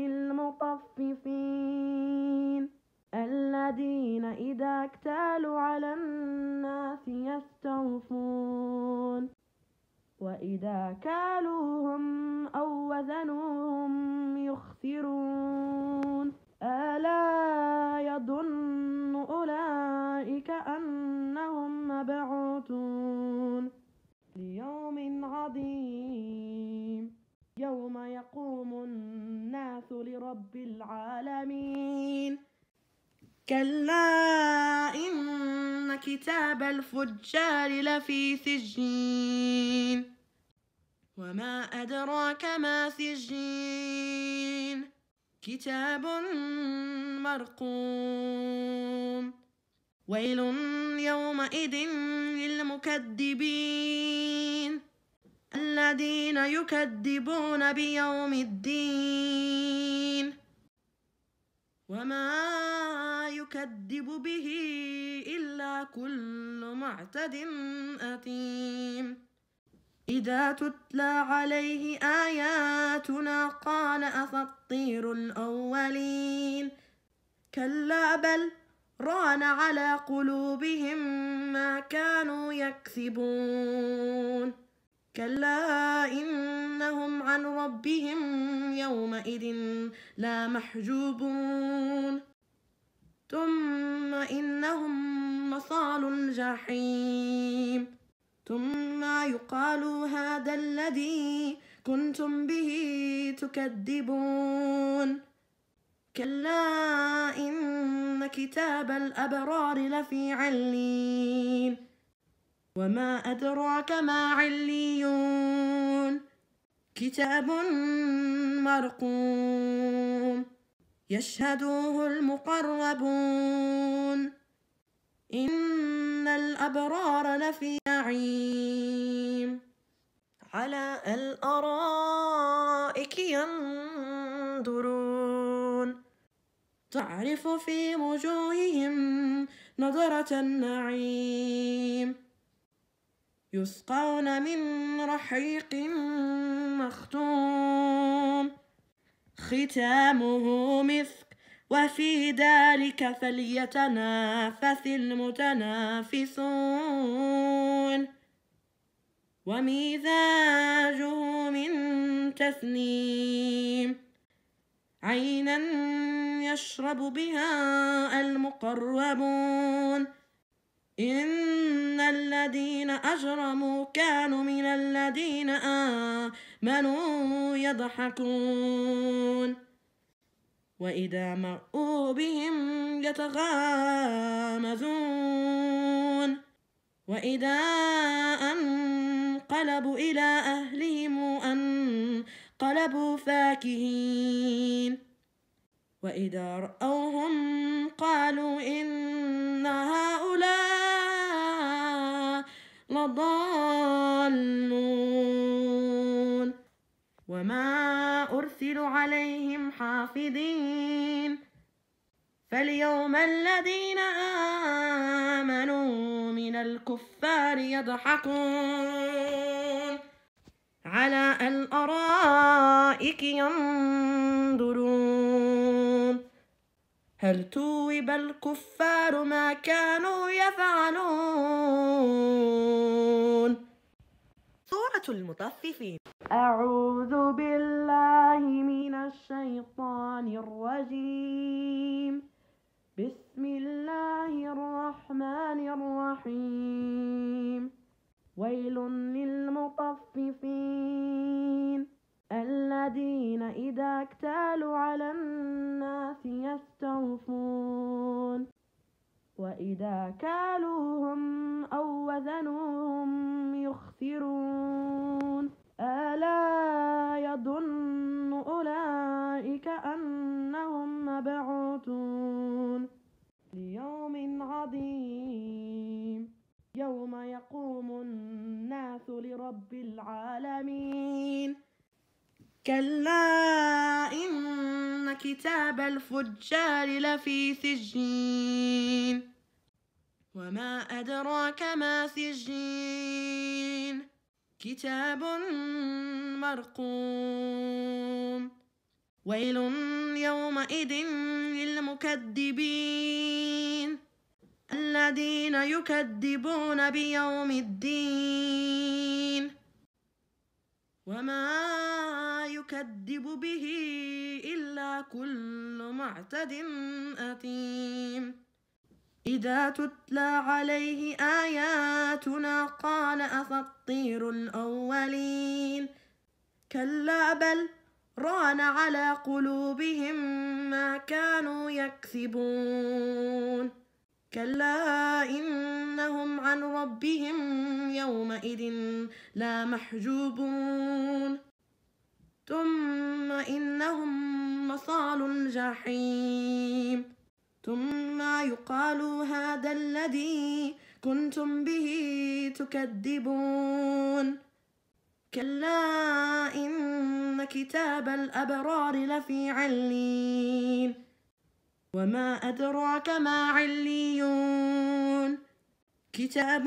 للمطففين الذين إذا اكتالوا على الناس يستوفون وإذا كالوهم أو وزنوهم يخسرون ألا يظن أولئك أنهم مبعوثون ليوم عظيم يوم يقوم الناس لرب العالمين. كلا إن كتاب الفجار لفي سجين وما أدراك ما سجين كتاب مرقوم ويل يومئذ للمكذبين الذين يكذبون بيوم الدين وما يكذب به إلا كل معتد أثيم إذا تتلى عليه آياتنا قال أساطير الأولين كلا بل ران على قلوبهم ما كانوا يكسبون كلا إنهم عن ربهم يومئذ لا محجوبون ثم إنهم لصالو الجحيم ثم يقال هذا الذي كنتم به تكذبون كلا إن كتاب الأبرار لفي علين وما أدراك ما عليون كتاب مرقوم يشهده المقربون إن الأبرار لفي نعيم على الأرائك ينظرون تعرف في وجوههم نضرة النعيم يسقون من رحيق مختوم ختامه مسك وفي ذلك فليتنافس المتنافسون ومزاجه من تسنيم عينا يشرب بها المقربون إن الذين أجرموا كانوا من الذين آمنوا يضحكون وإذا مرؤوا بهم يتغامزون وإذا انقلبوا إلى أهلهم انقلبوا فاكهين وإذا رأوهم قالوا إن هؤلاء لضالون وما أرسلوا عليهم حافظين فاليوم الذين آمنوا من الكفار يضحكون على الأرائك ينظرون هل توب الكفار ما كانوا يفعلون. سورة المطففين. أعوذ بالله من الشيطان الرجيم. بسم الله الرحمن الرحيم. ويل للمطففين الذين الذين إذا اكتالوا على الناس يستوفون وإذا كالوهم أو وزنوهم يخسرون ألا يظن أولئك أنهم مبعوثون ليوم عظيم يوم يقوم الناس لرب العالمين كلا إن كتاب الفجار لفي سجين وما أدراك ما سجين كتاب مرقوم ويل يومئذ للمكذبين الذين يكذبون بيوم الدين وما يكذب به إلا كل معتد أثيم إذا تتلى عليه آياتنا قال أساطير الأولين كلا بل ران على قلوبهم ما كانوا يكسبون كلا إنهم عن ربهم يومئذ لا محجوبون ثم إنهم لصال الجحيم ثم يقال هذا الذي كنتم به تكذبون كلا إن كتاب الأبرار لفي علين وما أدراك ما عليون كتاب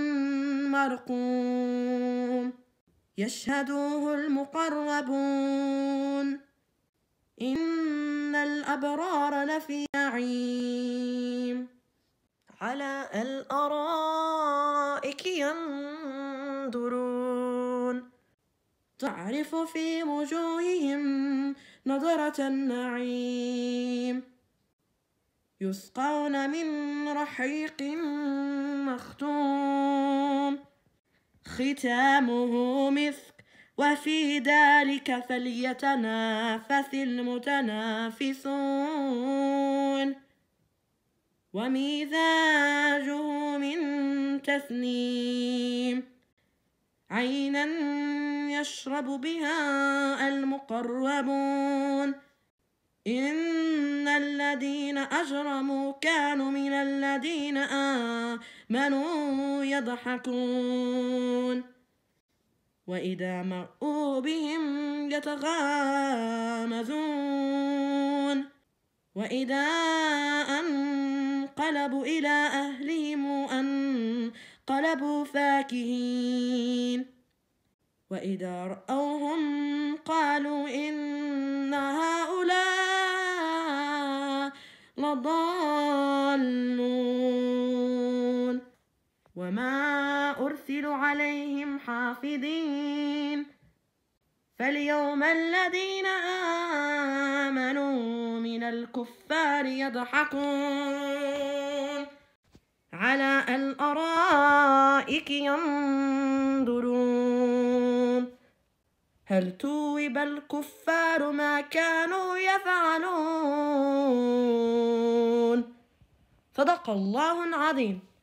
مرقوم يشهده المقربون إن الأبرار لفي نعيم على الأرائك ينظرون تعرف في وجوههم نضرة النعيم يسقون من رحيق مختوم ختامه مسك وفي ذلك فليتنافس المتنافسون ومزاجه من تسنيم عينا يشرب بها المقربون إن الذين أجرموا كانوا من الذين آمنوا يضحكون وإذا مرؤوا بهم يتغامزون وإذا انقلبوا إلى أهلهم انقلبوا فاكهين وإذا رأوهم قالوا إن هؤلاء لضالون وما أرسلوا عليهم حافظين فاليوم الذين آمنوا من الكفار يضحكون على الأرائك ينظرون هل توب الكفار ما كانوا يفعلون صدق الله العظيم.